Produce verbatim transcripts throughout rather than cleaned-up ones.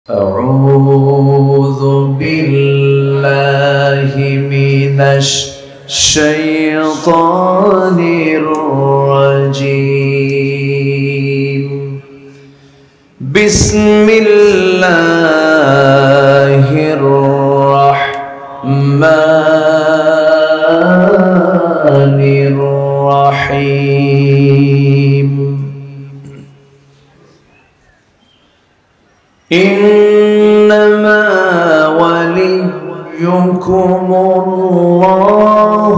أعوذ بالله من الشيطان الرجيم. بسم الله الرحمن الرحيم. إنما وليكم الله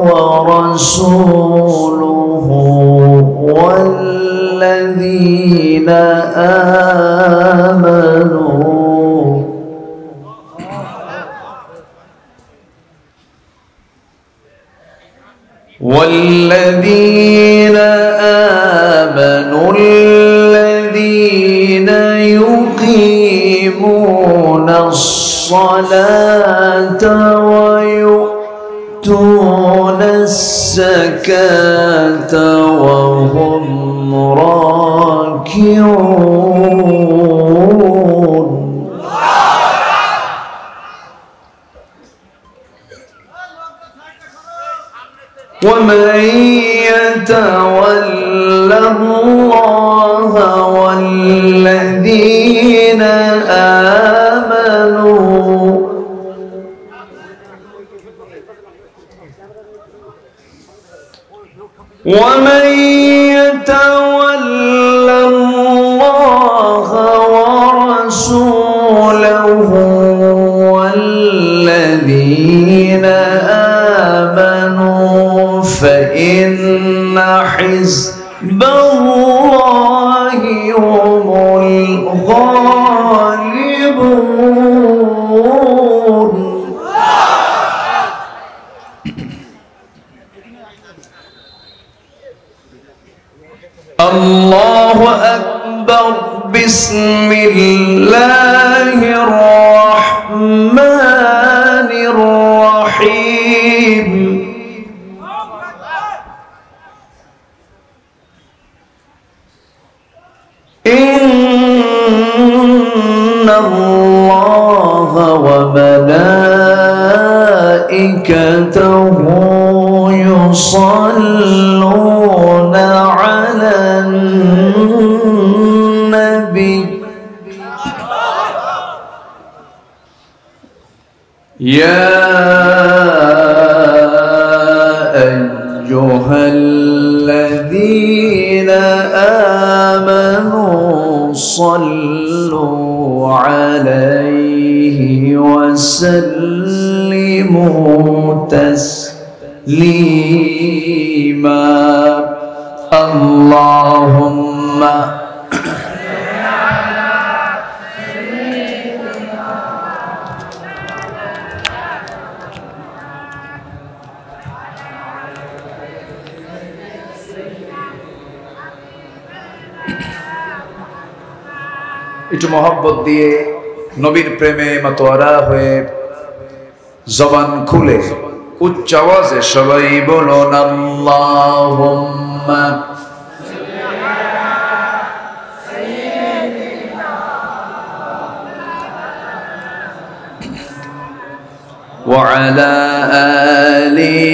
ورسوله والذين آمنوا والذين آمنوا الذين يقيمون الصلاة ويؤتون الزكاة وهم راكعون. ومن يتول الله والذين آمنوا ومن يتول الله ورسوله والذين آمنوا فإن حزب الله هم الغالبون. الله أكبر. بسم الله الرحمن الرحيم. إن الله وملائكته يصلون على النبي يا أيها الذين آمنوا صلوا عليه وسلموا تسليما. اللهم একটু মহব্বত দিয়ে নবীর প্রেমে মাতোয়ারা হয়ে জবান খুলে উচ্চ আওয়াজে সবাই বলুন আল্লাহুম্মা ওয়া আলা আলি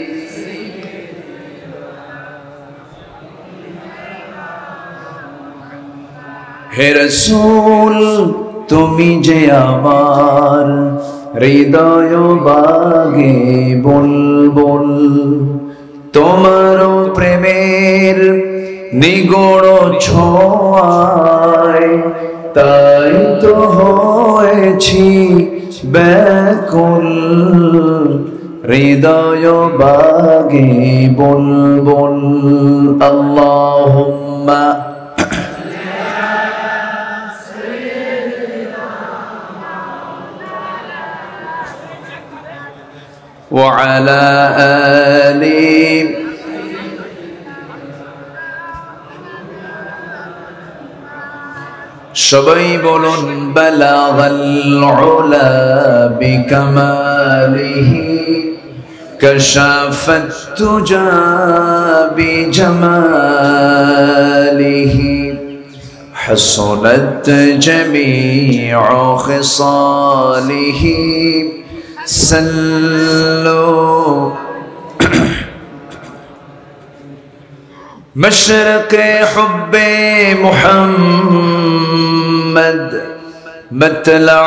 হে রাসূল তুমি যে আমার হৃদয় বাগে বুলবুল, তোমার প্রেমের নিগড় ছোঁয়ায় তাই তো হয়েছি ব্যাকুল। হৃদয় বাগে বুলবুল। আল্লাহুম্মা وعلى آله সবাই বলুন বালাগাল উলা বিকামালিহি কাশাফাত তুজা বিজামালিহি حسنت جميع خصاله صلوا مشرق حب محمد مطلع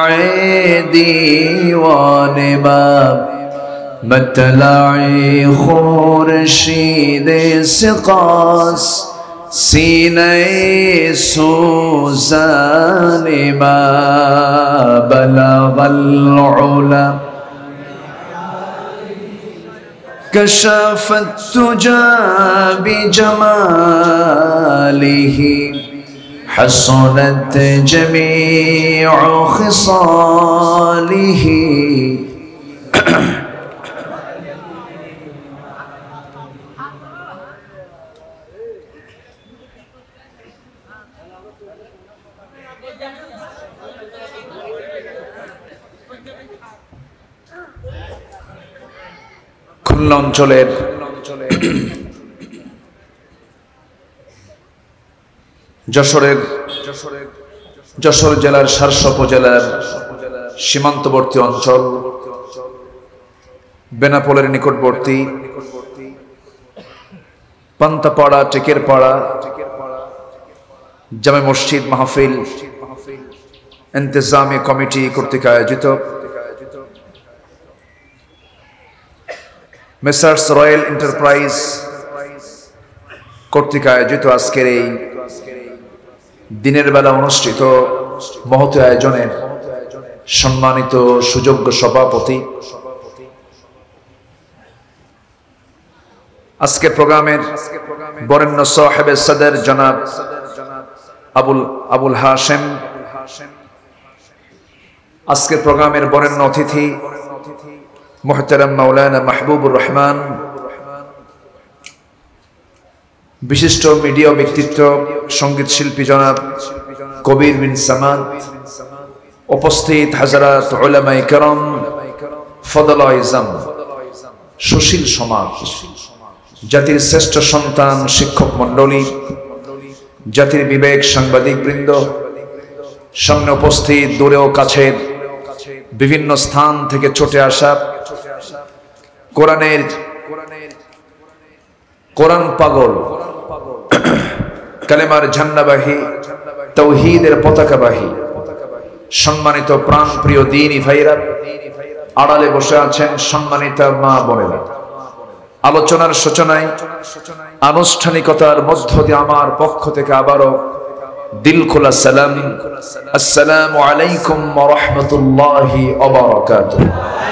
دیوان باب مطلع خورشید سقاس سینہ سوزان ما بلغ العلا كشف التجى بجماله حسنت جميع خصاله খুলনা অঞ্চলের যশোরের যশোর জেলার সারসা উপজেলার সীমান্তবর্তী অঞ্চল বেনাপোলের নিকটবর্তী পান্তাপাড়া টেকেরপাড়া জামে মসজিদ মাহফিল ইন্তেজামি কমিটি কর্তৃক আয়োজিত মেসার্স রয়্যাল এন্টারপ্রাইজ কর্তৃক আয়োজিত আজকের এই দিনের বেলা অনুষ্ঠিত মহৎ আয়োজনের সম্মানিত সুযোগ্য সভাপতি, আজকের প্রোগ্রামের বরেণ্য সাহেব সদর জনাব আবুল আবুল হাশেম, আজকের প্রোগ্রামের বরেণ্য অতিথি মুহতারাম মাওলানা মাহবুবুর রহমান, বিশিষ্ট মিডিয়া ব্যক্তিত্ব সঙ্গীত শিল্পী জনাব কবির বিন সামাদ, উপস্থিত হাজারাত উলামায়ে কেরাম, ফদলা ইজাম, সুশীল সমাজ, জাতির শ্রেষ্ঠ সন্তান শিক্ষক মণ্ডলী, জাতির বিবেক সাংবাদিক বৃন্দ, সামনে উপস্থিত দূরে ও কাছের বিভিন্ন স্থান থেকে ছুটে আসা কোরআনের কোরআন পাগল, কালেমার ঝান্ডাবাহী, তাওহীদের পতাকাবাহী সম্মানিত প্রাণ প্রিয় দ্বীনি ভাইরা, আড়ালে বসে আছেন সম্মানিত মা বোনেরা, আলোচনার সূচনায় আনুষ্ঠানিকতার মধ্য দিয়ে আমার পক্ষ থেকে আবারও দিল খোলা সালাম, আসসালামু আলাইকুম ওয়া রাহমাতুল্লাহি ওয়া বারাকাতুহু।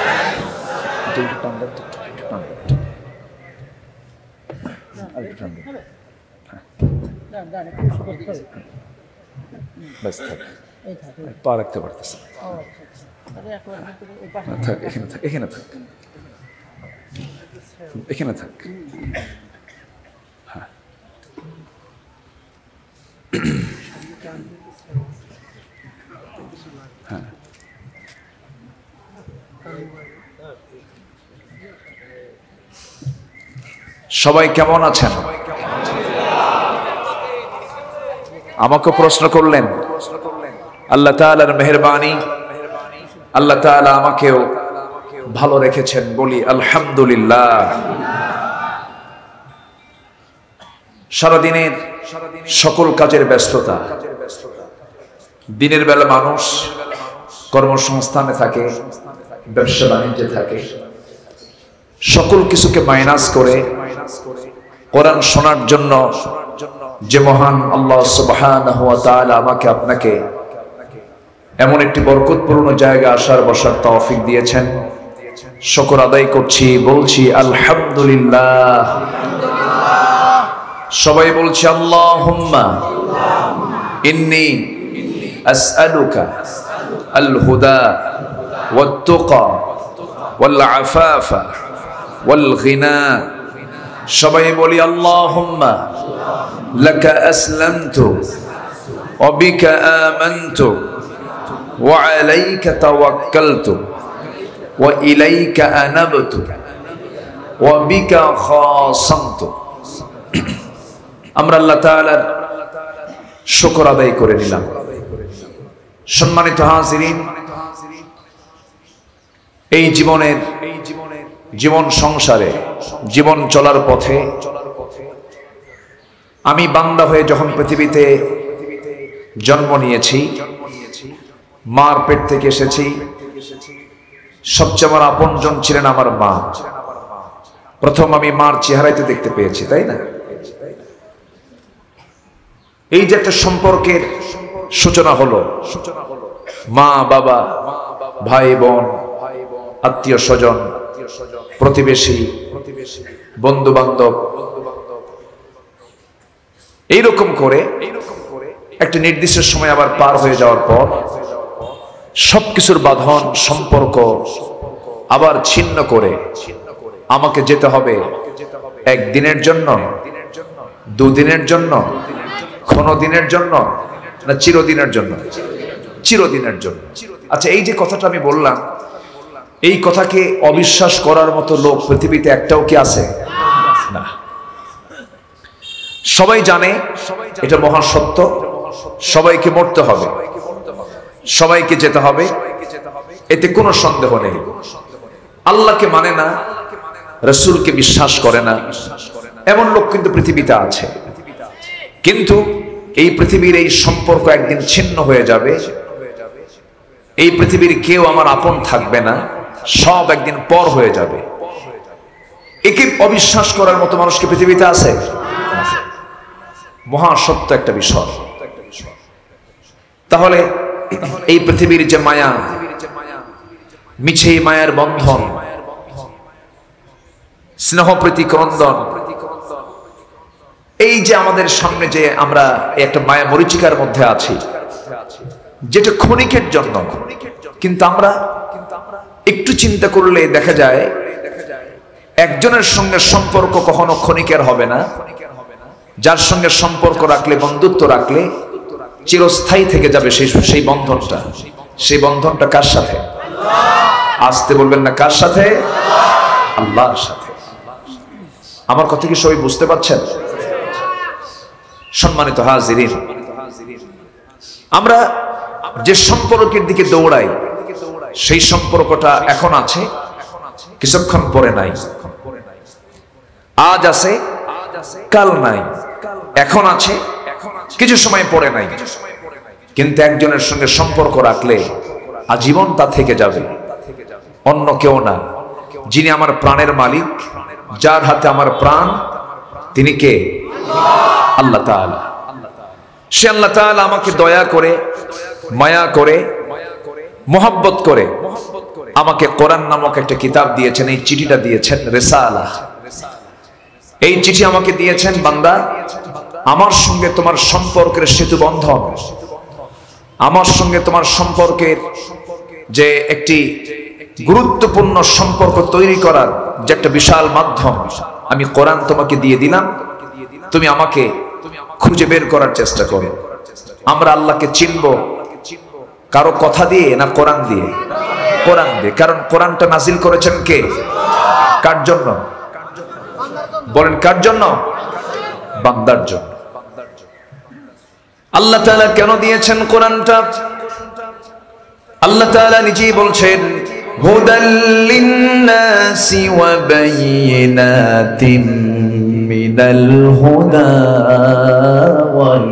পা রাখতে পারতেছে, থাক এখানে থাক এখানে থাক এখানে থাক। হ্যাঁ, হ্যাঁ, সবাই কেমন আছেন? আমাকে প্রশ্ন করলেন, আল্লাহ তাআলার মেহেরবানি, আল্লাহ তাআলা আমাকেও ভালো রেখেছেন, বলি আলহামদুলিল্লাহ। সারাদিনের সকল কাজের ব্যস্ততা, দিনের বেলা মানুষ কর্মসংস্থানে থাকে, ব্যবসা বাণিজ্যে থাকে, সকল কিছুকে মাইনাস করে কোরআন শোনার জন্য যে মহান আল্লাহ সুবহানাহু ওয়া তাআলা আমাকে আপনাকে এমন একটি বরকতপূর্ণ জায়গা আসার বসার তৌফিক দিয়েছেন, শুকর আদায় করছি, বলছি আলহামদুলিল্লাহ। সবাই বলছি আল্লাহুম্মা ইন্নী আসআলুকা আল হুদা ওয়াত তুকা ওয়াল আফাফা ওয়াল গিনা। সবাই বলি আল্লাহুম্মা লাকা আসলামতু ওয়া বিকা আমানতু ওয়া আলাইকা তাওয়াক্কালতু ওয়া ইলাইকা আনাবতু ওয়া বিকা খাসামতু। আমরা আল্লাহ তাআলার শুকর আদায় করে নিলাম। সম্মানিত হাজিরিন, এই জীবনের জীবন সংসারে জীবন চলার পথে আমি বান্দা হয়ে যখন পৃথিবীতে জন্ম নিয়েছি, মার পেট থেকে এসেছি, সবচেয়ে আমার আপনজন ছিলেন আমার মা। প্রথম আমি মার চেহারাইতে দেখতে পেয়েছি, তাই না? এই যে একটা সম্পর্কের সূচনা হলো, মা বাবা, ভাই বোন, আত্মীয় স্বজন, প্রতিবেশী, বন্ধু বান্ধব, এইরকম করে একটা নির্দিষ্ট সময় আবার পার হয়ে যাওয়ার পর সবকিছুর বাঁধন সম্পর্ক আবার ছিন্ন করে আমাকে যেতে হবে একদিনের জন্য, দুদিনের জন্য, ক্ষণ দিনের জন্য, না চিরদিনের জন্য? চিরদিনের জন্য। আচ্ছা, এই যে কথাটা আমি বললাম, এই কথাকে অবিশ্বাস করার মতো লোক পৃথিবীতে একটাও কি আছে? না। সবাই জানে এটা মহা সত্য, সবাইকে মরতে হবে, সবাইকে যেতে হবে, এতে কোনো সন্দেহ নেই। আল্লাহকে মানে না, রাসূলকে বিশ্বাস করে না, এমন লোক কিন্তু পৃথিবীতে আছে। কিন্তু এই পৃথিবীর এই সম্পর্ক একদিন ছিন্ন হয়ে যাবে। এই পৃথিবীর কেউ আমার আপন থাকবে না, সব একদিন পর হয়ে যাবে। একে অবিশ্বাস করার মতো মানুষ কি পৃথিবীতে আছে? মহা সত্য একটা বিষয়। তাহলে এই পৃথিবীর যে মায়া, মিছে মায়ার বন্ধন, স্নেহ প্রীতি ক্রন্দন, এই যে আমাদের সামনে যে আমরা একটা মায়া মরিচিকার মধ্যে আছি, যেটা ক্ষণিকের জন্য, কিন্তু আমরা একটু চিন্তা করলে দেখা যায় একজনের সঙ্গে সম্পর্ক কখনো ক্ষণিকের হবে না। যার সঙ্গে সম্পর্ক রাখলে, বন্ধুত্ব রাখলে চিরস্থায়ী থেকে যাবে সেই সেই বন্ধনটা। সেই বন্ধনটা কার সাথে? আসতে বলবেন না, কার সাথে? আল্লাহর সাথে। আমার কথা কি সবাই বুঝতে পারছেন? সম্মানিত হাজিরিন, আমরা যে সম্পর্কের দিকে দৌড়াই, সেই সম্পর্কটা এখন আছে, কিছুক্ষণ পরে নাই। আজ আছে, কাল নাই। এখন আছে, কিছু সময় পরে নাই। কিন্তু একজনের সঙ্গে সম্পর্ক রাখলে আজীবন তা থেকে যাবে। অন্য কেউ না, যিনি আমার প্রাণের মালিক, যার হাতে আমার প্রাণ, তিনি কে? আল্লাহ তাআলা। সে আল্লাহ তাআলা আমাকে দয়া করে, মায়া করে, মোহাব্বত করে আমাকে কোরআন নামক একটা কিতাব দিয়েছেন। এই চিঠিটা দিয়েছেন রিসালাহ। এই চিঠি আমাকে দিয়েছেন, বান্দা, আমার সঙ্গে তোমার সম্পর্কের সেতু বন্ধন, আমার সঙ্গে তোমার সম্পর্কের যে একটি গুরুত্বপূর্ণ সম্পর্ক তৈরি করার যে একটা বিশাল মাধ্যম, আমি কোরআন তোমাকে দিয়ে দিলাম। তুমি আমাকে খুঁজে বের করার চেষ্টা করো। আমরা আল্লাহকে চিনব কারো কথা দিয়ে না কোরআন দিয়ে? কোরআন দিয়ে। কারণ কোরআনটা নাজিল করেছেন কে? কার জন্য? বলেন, কার জন্য? বান্দার জন্য। আল্লাহ তাআলা কেন দিয়েছেন কোরআনটা? আল্লাহ তাআলা নিজেই বলছেন, হুদাল লিন্নাসি ওয়া বায়িনাতিম মিনাল হুদা ওয়াল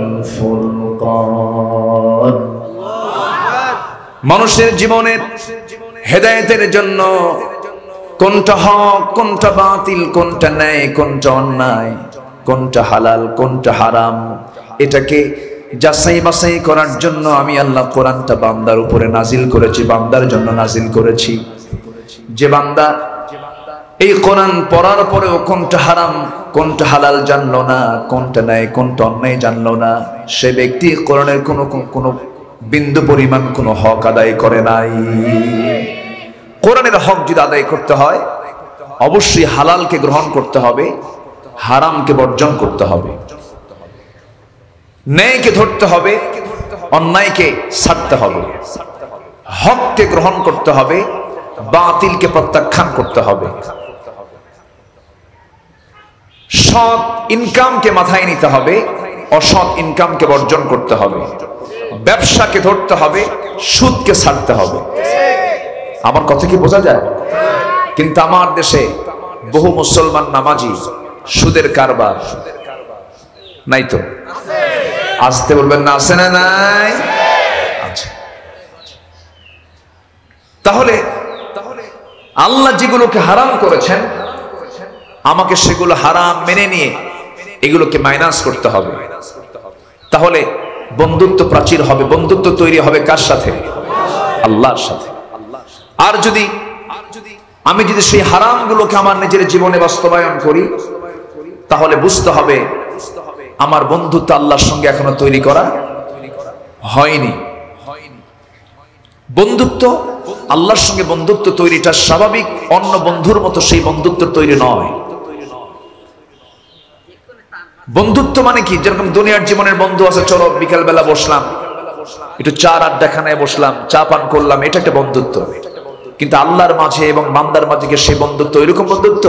ফুরকান। মানুষের জীবনের হেদায়েতের জন্য কোনটা হক, কোনটা বাতিল, কোনটা ন্যায়, কোনটা অন্যায়, কোনটা হালাল, কোনটা হারাম, এটাকে যাচাই বাছাই করার জন্য আমি আল্লাহ কোরআনটা বান্দার উপরে নাজিল করেছি, বান্দার জন্য নাজিল করেছি। যে বান্দা এই কোরআন পড়ার পরেও কোনটা হারাম, কোনটা হালাল জানলো না, কোনটা ন্যায়, কোনটা অন্যায় জানলো না, সে ব্যক্তি কোরআনের কোনো কোনো বিন্দু পরিমাণ কোনো হক আদায় করে নাই। কোরআনের হক যদি আদায় করতে হয়, অবশ্যই হালালকে গ্রহণ করতে হবে, হারামকে বর্জন করতে হবে, ন্যায়কে ধরতে হবে, অন্যায়কে ছাড়তে হবে, হককে গ্রহণ করতে হবে, বাতিলকে প্রত্যাখ্যান করতে হবে, সৎ ইনকামকে মাথায় নিতে হবে, অসৎ ইনকামকে বর্জন করতে হবে, ব্যবসাকে ধরতে হবে, সুদকে ছাড়তে হবে। আমার কথা কি বোঝা যায়? কিন্তু আমার দেশে বহু মুসলমান নামাজি সুদের কারবার নাই তো? আসতে বলবেন না, আছে না নাই? আচ্ছা, তাহলে আল্লাহ যেগুলোকে হারাম করেছেন আমাকে সেগুলো হারাম মেনে নিয়ে এগুলোকে মাইনাস করতে হবে। তাহলে বন্ধুত্ব প্রাচীর হবে, বন্ধুত্ব তৈরি হবে কার সাথে? আল্লাহর সাথে। আর যদি আমি যদি সেই হারামগুলোকে আমার নিজের জীবনে বাস্তবায়ন করি তাহলে বুঝতে হবে আমার বন্ধুত্ব আল্লাহর সঙ্গে এখনো তৈরি করা হয়নি। বন্ধুত্ব আল্লাহর সঙ্গে বন্ধুত্ব তৈরিটা স্বাভাবিক, অন্য বন্ধুর মতো সেই বন্ধুত্ব তৈরি নয়। বন্ধুত্ব মানে কি? যেরকম দুনিয়ার জীবনের বন্ধু আছে, চলো বিকাল বেলা বসলাম, একটু চার আড্ডাখানায় বসলাম, চা পান করলাম, এটা একটা বন্ধুত্ব। কিন্তু আল্লাহর মাঝে এবং বান্দার মাঝে কি সেই বন্ধুত্ব এরকম বন্ধুত্ব?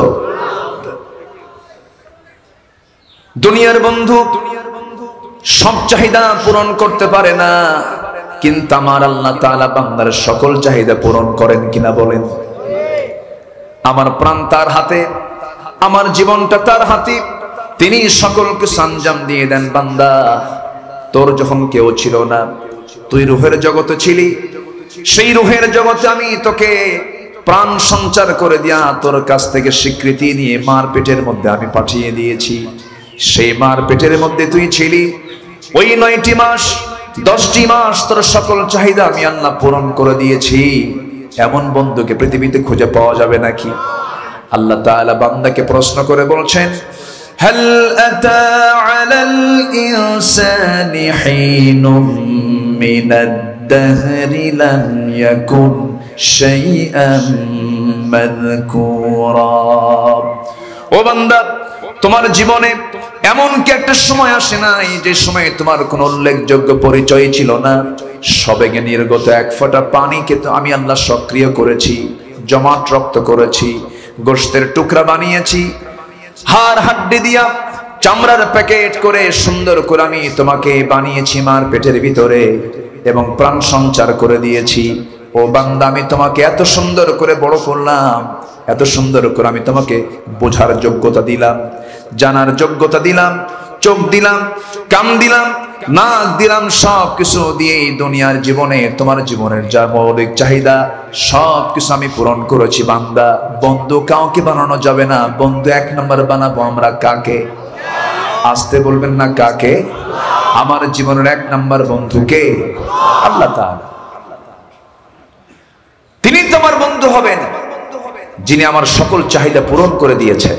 দুনিয়ার বন্ধু সব চাহিদা পূরণ করতে পারে না, কিন্তু আমার আল্লাহ তাআলা বান্দার সকল চাহিদা পূরণ করেন কিনা বলেন? আমার প্রাণ তার হাতে, আমার জীবনটা তার হাতে, তিনি সকলকে সঞ্জাম দিয়ে দেন। বান্দা, তোর যখন কেউ ছিল না, তুই রূহের জগতে ছিলি, সেই রূহের জগতে আমি তোকে প্রাণ সঞ্চার করে দিয়া তোর কাছ থেকে স্বীকৃতি নিয়ে মার পেটের মধ্যে আমি পাঠিয়ে দিয়েছি। সেই মার পেটের মধ্যে তুই ছিলি, ওই নয়টি মাস দশটি মাস তোর সকল চাহিদা আমি আল্লাহ পূরণ করে দিয়েছি। এমন বন্ধুকে পৃথিবীতে খুঁজে পাওয়া যাবে নাকি? আল্লাহ তাআলা বান্দাকে প্রশ্ন করে বলছেন, হাল আতা আলাল ইনসানি হিনুম মিনাদ দাহরি লাম ইয়াকুন শাইআম মাযকুরা। ও বান্দা, তোমার জীবনে এমন কি একটা সময় আসে নাই যে সময়ে তোমার কোনো উল্লেখযোগ্য পরিচয় ছিল না? সবেগে নির্গত এক ফোঁটা পানিকে তো আমি আল্লাহ সক্রিয় করেছি, জমাট রক্ত করেছি, গোশতের টুকরা বানিয়েছি, হাড় হাড্ডি দিয়া চামড়ার প্যাকেট করে সুন্দর করে আমি তোমাকে বানিয়েছি মার পেটের ভিতরে এবং প্রাণ সঞ্চার করে দিয়েছি। ও বান্দা, আমি তোমাকে এত সুন্দর করে বড় করলাম, এত সুন্দর করে আমি তোমাকে বোঝার যোগ্যতা দিলাম, জানার যোগ্যতা দিলাম, চোখ দিলাম, কান দিলাম, নাক দিলাম, সব কিছু দিয়ে দুনিয়ার জীবনে তোমার জীবনের যা মৌলিক চাহিদা সব কিছু আমি পূরণ করেছি। বান্দা, বন্ধু কাউকে বানানো যাবে না, বন্ধু এক নম্বর বানাবো আমরা কাকে? আসতে বলবেন না, কাকে? আমার জীবনের এক নম্বর বন্ধুকে আল্লাহ তাআলা। তিনি তোমার বন্ধু হবেন যিনি আমার সকল চাহিদা পূরণ করে দিয়েছেন,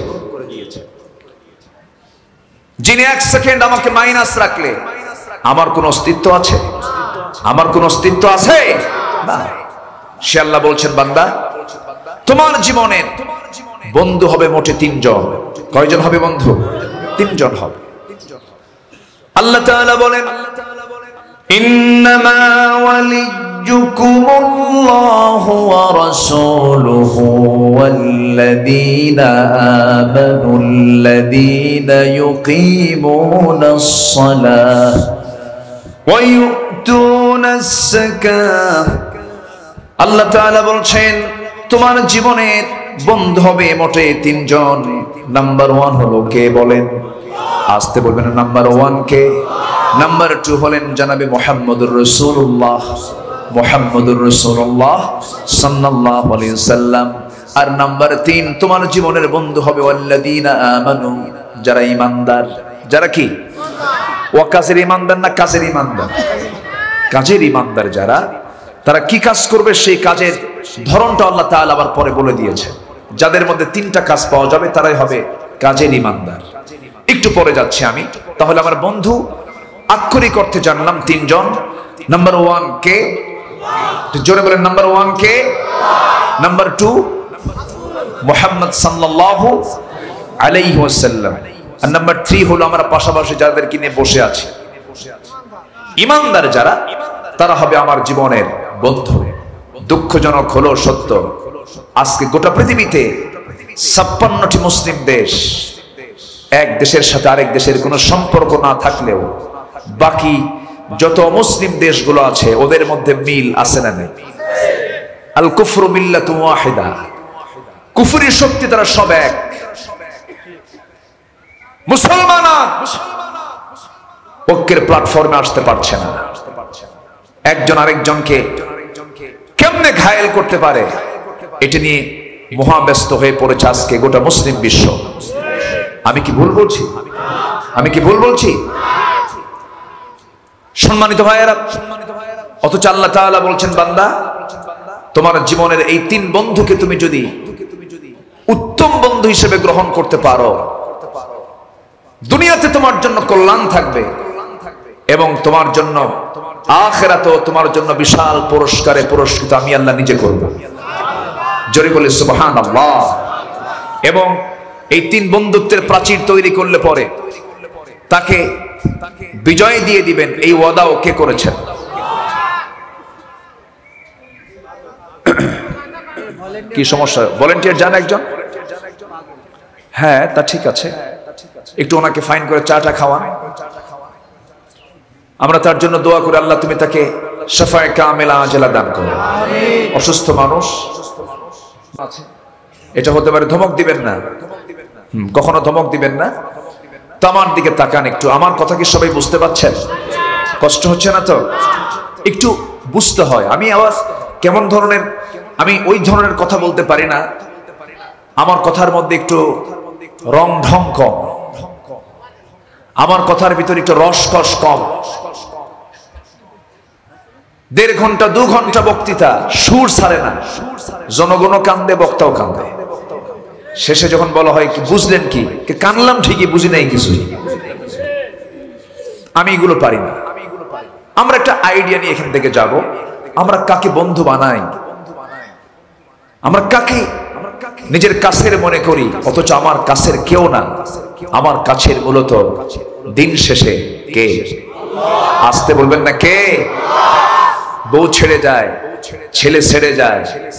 যিনি এক সেকেন্ড আমাকে মাইনাস রাখলে আমার কোন অস্তিত্ব আছে? আমার কোন অস্তিত্ব আছে না। সে আল্লাহ বলছেন, বান্দা, তোমার জীবনের বন্ধু হবে মোটে তিনজন। কয়জন হবে বন্ধু? তিনজন হবে। আল্লাহ তাআলা বলেন, ইন্নামা ওয়ালিয়্যুকুমুল্লাহু ওয়া রাসূলুহু ওয়াল্লাযীনা আমানুল্লাযীনা ইউকিমুনাস সালাহ ওয়া ইউতুনাস যাকাহ। আল্লাহ তাআলা বলছেন, তোমার জীবনের বন্ধু হবে মোটে তিনজন। নাম্বার ওয়ান হলো কে বলেন? আসতে বলবেন, নাম্বার ওয়ান কে? নাম্বার টু হলেন জনাবে মুহাম্মদুর রাসূলুল্লাহ, মুহাম্মদুর রাসূলুল্লাহ সাল্লাল্লাহু আলাইহি ওয়াসাল্লাম। আর নাম্বার তিন তোমার জীবনের বন্ধু হবে ওয়াল্লাযীনা আমানু, যারা ঈমানদার। যারা কি? ওয়া কাজের ঈমানদার না কাজের ঈমানদার? কাজের ঈমানদার যারা, তারা কি কাজ করবে সেই কাজের ধরনটা আল্লাহ তাআলা আবার পরে বলে দিয়েছে। যাদের মধ্যে তিনটা কাজ পাওয়া যাবে তারাই হবে কাজের ঈমানদার। একটু পরে যাচ্ছি আমি। তাহলে আমার বন্ধু আক্ষরিক অর্থে জানলাম তিনজন। নাম্বার ওয়ান কে? জোরে বলেন, নাম্বার ওয়ান কে? নাম্বার টু মুহাম্মদ সাল্লাল্লাহু আলাইহি ওয়াসাল্লাম। আর নাম্বার থ্রি হলো আমরা পাশাপাশি যাদেরকে নিয়ে বসে আছি, ঈমানদার যারা, তারা হবে আমার জীবনের বন্ধু। দুঃখজনক হলো সত্য, আজকে গোটা পৃথিবীতে ছাপ্পান্নটি মুসলিম দেশ, এক দেশের সাথে আরেক দেশের কোনো সম্পর্ক না থাকলেও বাকি যত মুসলিম দেশগুলো আছে ওদের মধ্যে মিল আছে না নেই? আল কুফরু মিল্লাতুন ওয়াহিদা, কুফরির শক্তি তারা সব এক। মুসলমান ঐক্যের প্ল্যাটফর্মে আসতে পারছে না, একজন আরেকজনকে কেমনে ঘায়েল করতে পারে এটা নিয়ে মহাব্যস্ত হয়ে পড়েছে আজকে গোটা মুসলিম বিশ্ব। আমি কি ভুল বলছি? আমি কি ভুল বলছি? সম্মানিত ভাইয়েরা, অথচ আল্লাহ তাআলা বলছেন, বান্দা তোমার জীবনের এই তিন বন্ধুকে তুমি যদি উত্তম বন্ধু হিসেবে গ্রহণ করতে পারো, দুনিয়াতে তোমার জন্য কল্যাণ থাকবে এবং তোমার জন্য আখিরাতেও তোমার জন্য বিশাল পুরস্কারে পুরস্কৃত আমি আল্লাহ নিজে করব। জোরে বলে সুবহানাল্লাহ। এবং এই তিন বন্ধুত্বের প্রাচীর তৈরি করলে পরে তাকে বিজয় দিয়ে দিবেন, এই ওয়াদাও কে করেছেন? কি সমস্যা? ভলান্টিয়ার যান একজন? হ্যাঁ, তা ঠিক আছে, একটু ওনাকে ফাইন করে চাটা খাওয়ান। আমরা তার জন্য দোয়া করি, আল্লাহ তুমি তাকে শাফায়ে কামিলা আজেলা দান করো। অসুস্থ মানুষ আছে, এটা হতে পারে। ধমক দিবেন না, কখনো ধমক দিবেন না। তো আমার দিকে তাকান একটু, আমার কথা কি সবাই বুঝতে পারছেন? কষ্ট হচ্ছে না তো? একটু বুঝতে হয়। আমি আবার কেমন ধরনের, আমি ওই ধরনের কথা বলতে পারি না, আমার কথার মধ্যে একটু রং ঢং কম, আমার কথার ভিতরে একটু রসকস কম। দেড় ঘন্টা দু ঘন্টা বক্তৃতা, সুর ছাড়ে না, জনগণও কান্দে, বক্তাও কান্দে। শেষে যখন বলা হয় কি বুঝলেন কি, কানলাম ঠিকই, বুঝি নাই কিছু। আমি এগুলো পারি না। আমরা একটা আইডিয়া নিয়ে এখান থেকে যাব, আমরা কাকে বন্ধু বানাই, আমরা কাকে নিজের কাছের মনে করি, অথচ আমার কাছের কেউ না। আমার কাছের মূলত দিন শেষে কে? আসতে বলবেন না কে? বউ ছেড়ে যায়, ছেলে ছেড়ে যায়,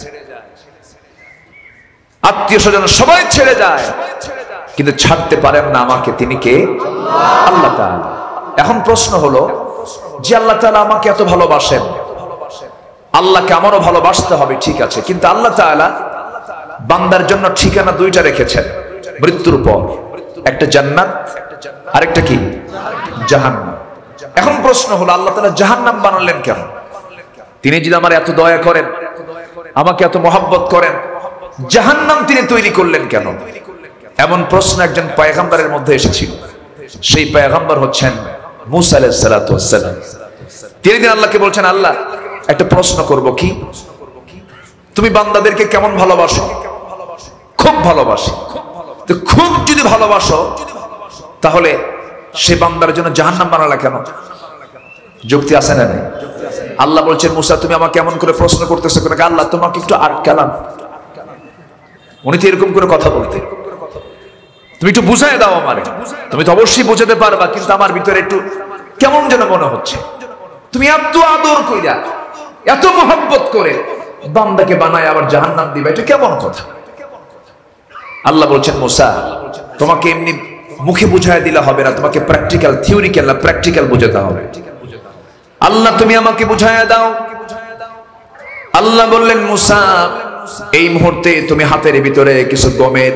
আত্মীয় স্বজন সবাই ছেড়ে যায়, কিন্তু ছাড়তে পারেন না আমাকে। তিনি কে? আল্লাহ তাআলা। এখন প্রশ্ন হলো যে আল্লাহ তাআলা আমাকে এত ভালোবাসেন, আল্লাহকে আমারও ভালোবাসতে হবে, ঠিক আছে, কিন্তু আল্লাহ তাআলা বান্দার জন্য ঠিকানা দুইটা রেখেছেন মৃত্যুর পর, একটা জান্নাত আর একটা কি? জাহান্নাম। এখন প্রশ্ন হলো আল্লাহ তাআলা জাহান্নাম বানালেন কেন? তিনি যদি আমার এত দয়া করেন, আমাকে এত মহব্বত করেন, জাহান্নাম তিনি তৈরি করলেন কেন? এমন প্রশ্ন একজন পয়গম্বরের মধ্যে এসেছিল। সেই পয়গম্বর হচ্ছেন মুসা আলাইহিস সালাতু ওয়াস সালাম। তিনি দিন আল্লাহকে বলছেন, আল্লাহ একটা প্রশ্ন করব, কি? তুমি বান্দাদেরকে কেমন ভালোবাসো? খুব ভালোবাসি। তো খুব যদি ভালোবাসো তাহলে সে বান্দার জন্য জাহান্নাম বানালা কেন? যুক্তি আছে না নাই? আল্লাহ বলছেন, মুসা তুমি আমাকে কেমন করে প্রশ্ন করতেছো কেন? আল্লাহ তোমাকে একটু আটকালাম। উনি তো এরকম করে কথা বলতে, তুমি একটু বুঝাই দাও আমারে। তুমি তো অবশ্যই বুঝাতে পারবা, কিন্তু আমার ভিতরে একটু কেমন যেন মনে হচ্ছে। তুমি এত আদর কইরা, এত মহব্বত করে বান্দাকে বানায় আবার জাহান্নাম দিবা, এটা কেমন কথা? আল্লাহ বলছেন, মুসা তোমাকে এমনি মুখে বুঝায় দিলে হবে না, তোমাকে প্র্যাকটিক্যাল, থিওরিক্যাল না প্র্যাকটিক্যাল বোঝাতে হবে। আল্লাহ তুমি আমাকে বুঝায় দাও। আল্লাহ বললেন, মুসা এই মুহূর্তে তুমি হাতের ভিতরে কিছু গমের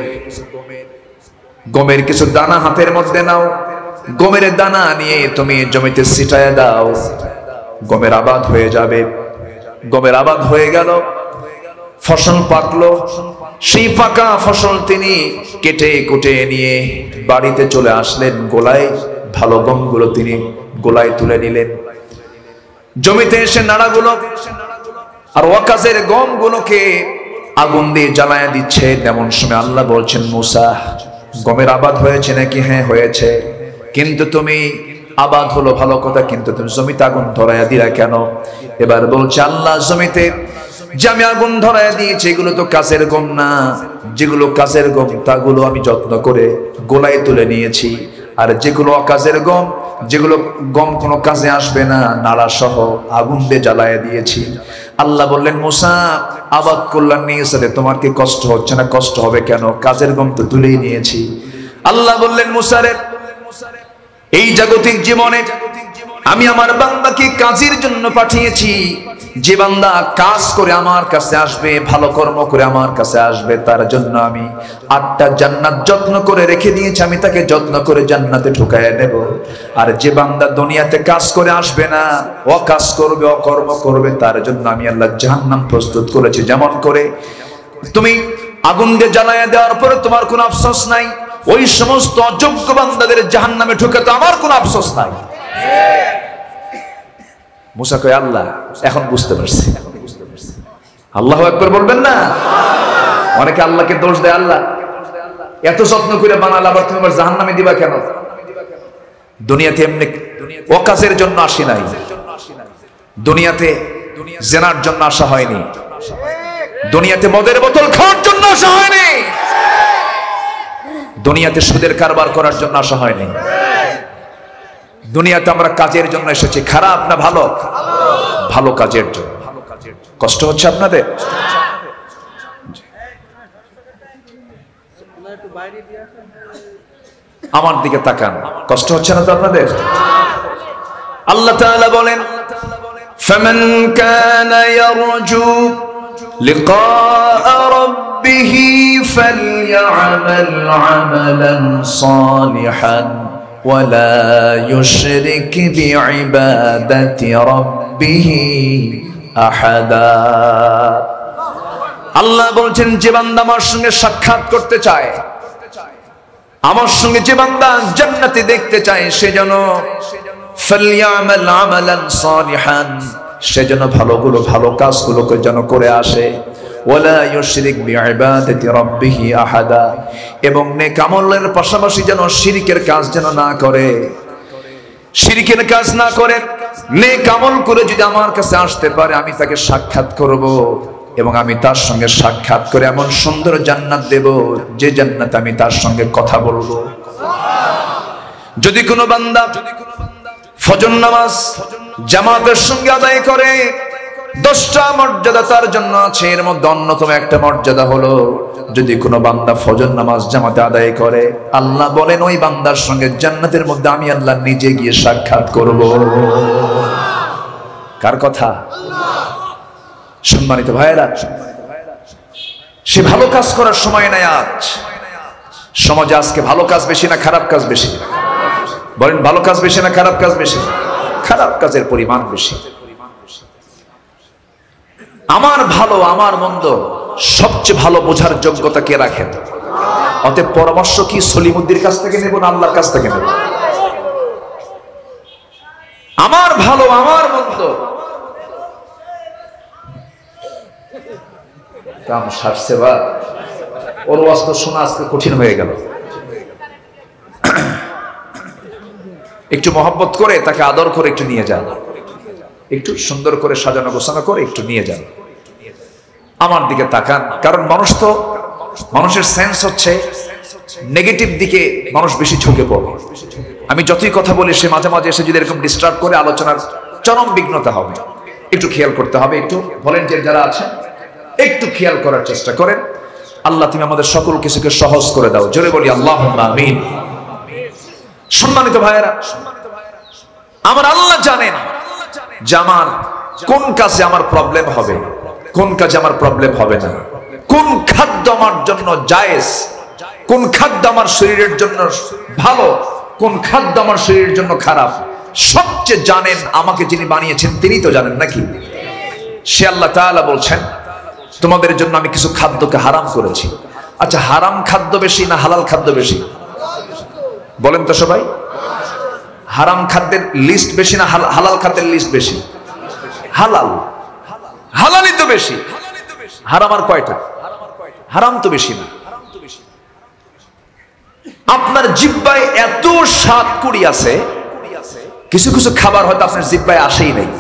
গমের কিছু দানা হাতের মধ্যে নাও, গমের দানা নিয়ে তুমি জমিতে ছিটায় দাও, গমের আবাদ হয়ে যাবে। গমের আবাদ হয়ে গেল, ফসল পাকলো। সেই পাকা ফসল তিনি কেটে কুটে নিয়ে বাড়িতে চলে আসলেন। গোলায় ভালো গমগুলো তিনি গোলায় তুলে নিলেন। জমিতে এসে নাড়াগুলো আর ওয়াকাজের গমগুলোকে আগুন দিয়ে জ্বালায় দিচ্ছে। তেমন সময় আল্লাহ বলছেন, মুসা গমের আবাদ হয়েছে নাকি? হ্যাঁ হয়েছে, কিন্তু তুমি আবাদ হলো ভালো কথা, কিন্তু তুমি জমিতে আগুন ধরাইয়া দিলা কেন? এবার বলছে আল্লাহ, জমিতে যে আমি আগুন ধরাইয়া দিয়েছি এগুলো তো কাজের গম না, যেগুলো কাজের গম তাগুলো আমি যত্ন করে গোলায় তুলে নিয়েছি, আর যেগুলো অকাজের গম, যেগুলো গম কোনো কাজে আসবে না, নাড়া সহ আগুন দিয়ে জ্বালাইয়া দিয়েছি। আল্লাহ বললেন, মুসা আবাদ কল্যাণ নিয়েছে, তোমার কি কষ্ট হচ্ছে না? কষ্ট হবে কেন? কাজের গম তো তুলেই নিয়েছি। আল্লাহ বললেন মুসারে, এই জাগতিক জীবনে আমি আমার বান্দাকে কাজের জন্য পাঠিয়েছি। যে বান্দা কাজ করে আমার কাছে আসবে, ভালো কর্ম করে আমার কাছে আসবে, তার জন্য আমি আটটা জান্নাত যত্ন করে রেখে দিয়েছি। আমি তাকে যত্ন করে জান্নাতে ঢুকাইয়া দেব। আর যে বান্দা দুনিয়াতে কাজ করে আসবে না, অকাজ করবে, অকর্ম করবে, তার জন্য আমি আল্লাহ জাহান্নাম প্রস্তুত করেছি। যেমন করে তুমি আগুন দিয়ে জ্বালাইয়া দেওয়ার পরে তোমার কোনো আফসোস নাই, ওই সমস্ত অযোগ্য বান্দাদের জাহান্নামে ঢুকাতে আমার কোনো আফসোস নাই। মুসা কয়, আল্লাহ এখন বুঝতে পারছি। আল্লাহু আকবার বলবেন না? অনেকে আল্লাহকে দোষ দেয়, আল্লাহ এত যত্ন করে বানালে আবার তুমি আবার জাহান্নামে দিবা কেন? দুনিয়াতে এমনি ওয়াকাজের জন্য আসি নাই, দুনিয়াতে জেনার জন্য আসা হয়নি, দুনিয়াতে মদের বোতল খাওয়ার জন্য আসা হয়নি, দুনিয়াতে সুদের কারবার করার জন্য আসা হয়নি। দুনিয়াতে আমরা কাজের জন্য এসেছি। খারাপ না ভালো? ভালো কাজের জন্য। কষ্ট হচ্ছে আপনাদের? আমার দিকে তাকান, কষ্ট হচ্ছে না তো আপনাদের? আল্লাহ তাআলা বলেন, ফামান কানা ইয়ারজু লিকা রাব্বিহি ফালইআমাল আমালান সালিহান ولا يشرك بعبادة ربه أحدا। আল্লাহ বলছেন, যে বান্দা আমার সঙ্গে সাক্ষাৎ করতে চায়, আমার সঙ্গে যে বান্দা জান্নাতে দেখতে চায়, সে যেন ফালইআমাল আমালান সালিহান, সে যেন ভালোগুলো ভালো কাজগুলোকে যেন করে আসে। ওয়ালা ইউশরিক বিইবাদাতি রাব্বিহি আহাদা, এবং নেক আমলের পাশাপাশি যেন শিরকের কাজ যেন না করে। শিরকের কাজ না করে নেক আমল করে যদি আমার কাছে আসতে পারে, আমি তাকে সাক্ষাৎ করব এবং আমি তার সঙ্গে সাক্ষাৎ করে এমন সুন্দর জান্নাত দেব, যে জান্নাতে আমি তার সঙ্গে কথা বলবো। যদি কোনো বান্দা ফজর নামাজ জামাতের সঙ্গে আদায় করে, দশটা মর্যাদা তার জন্য আছে। এর মধ্যে অন্যতম একটা মর্যাদা হলো, যদি কোনো বান্দা ফজর নামাজ জামাতে আদায় করে, আল্লাহ বলেন ওই বান্দার সঙ্গে জান্নাতের মধ্যে আমি আল্লাহ নিজে গিয়ে সাক্ষাৎ করব। কার কথা? সম্মানিত ভাইয়েরা, সে ভালো কাজ করার সময় নাই আজ। সমাজে আজকে ভালো কাজ বেশি না খারাপ কাজ বেশি? বলেন, ভালো কাজ বেশি না খারাপ কাজ বেশি? খারাপ কাজের পরিমাণ বেশি। আমার ভালো আমার মন্দ সবচেয়ে ভালো বোঝার যোগ্যতা কে রাখেন? অতএব পরামর্শ কি সলিমুদ্দির কাছ থেকে নেব না আল্লাহর কাছ থেকে নেব? আমার ভালো আমার মন্দ কাম সারছে বা ওর ওয়াজ তো শোনা আজকে কঠিন হয়ে গেল। একটু মহব্বত করে তাকে আদর করে একটু নিয়ে যান, একটু সুন্দর করে সাজানো গোছানো করে একটু নিয়ে যান। আমার দিকে তাকান, কারণ মানুষ তো মানুষের সেন্স হচ্ছে নেগেটিভ দিকে মানুষ বেশি ঝুঁকে পড়ে। আমি যতই কথা বলি, সে মাঝে মাঝে এসে যদি এরকম ডিস্টার্ব করে, আলোচনার চরম বিঘ্নতা হবে। একটু খেয়াল করতে হবে। একটু ভলেন্টিয়ার যারা আছেন একটু খেয়াল করার চেষ্টা করেন। আল্লাহ তুমি আমাদের সকল কিছুকে সহজ করে দাও। জোরে বলি আল্লাহুম্মা আমিন। সম্মানিত ভাইয়েরা, আমার আল্লাহ জানেন যে আমার কোন কাজে আমার প্রবলেম হবে, কোন কাজে আমার প্রবলেম হবে না, কোন খাদ্য আমার জন্য জায়েজ, কোন খাদ্য আমার শরীরের জন্য ভালো, কোন খাদ্য আমার শরীরের জন্য খারাপ। সবচেয়ে জানেন আমাকে যিনি বানিয়েছেন তিনি তো জানেন নাকি? সে আল্লাহ তাআলা বলছেন, তোমাদের জন্য আমি কিছু খাদ্যকে হারাম করেছি। আচ্ছা, হারাম খাদ্য বেশি না হালাল খাদ্য বেশি? বলেন তো সবাই। হারাম খাদ্যের লিস্ট বেশি না হালাল খাদ্যের লিস্ট বেশি? হালাল, হালালই তো বেশি। হারাম আর কয়টা? হারাম তো বেশি না। আপনার জিহ্বায় এত স্বাদ কুড়ি আছে, কিছু কিছু খাবার হয়তো আপনার জিহ্বায় আসেই নাই।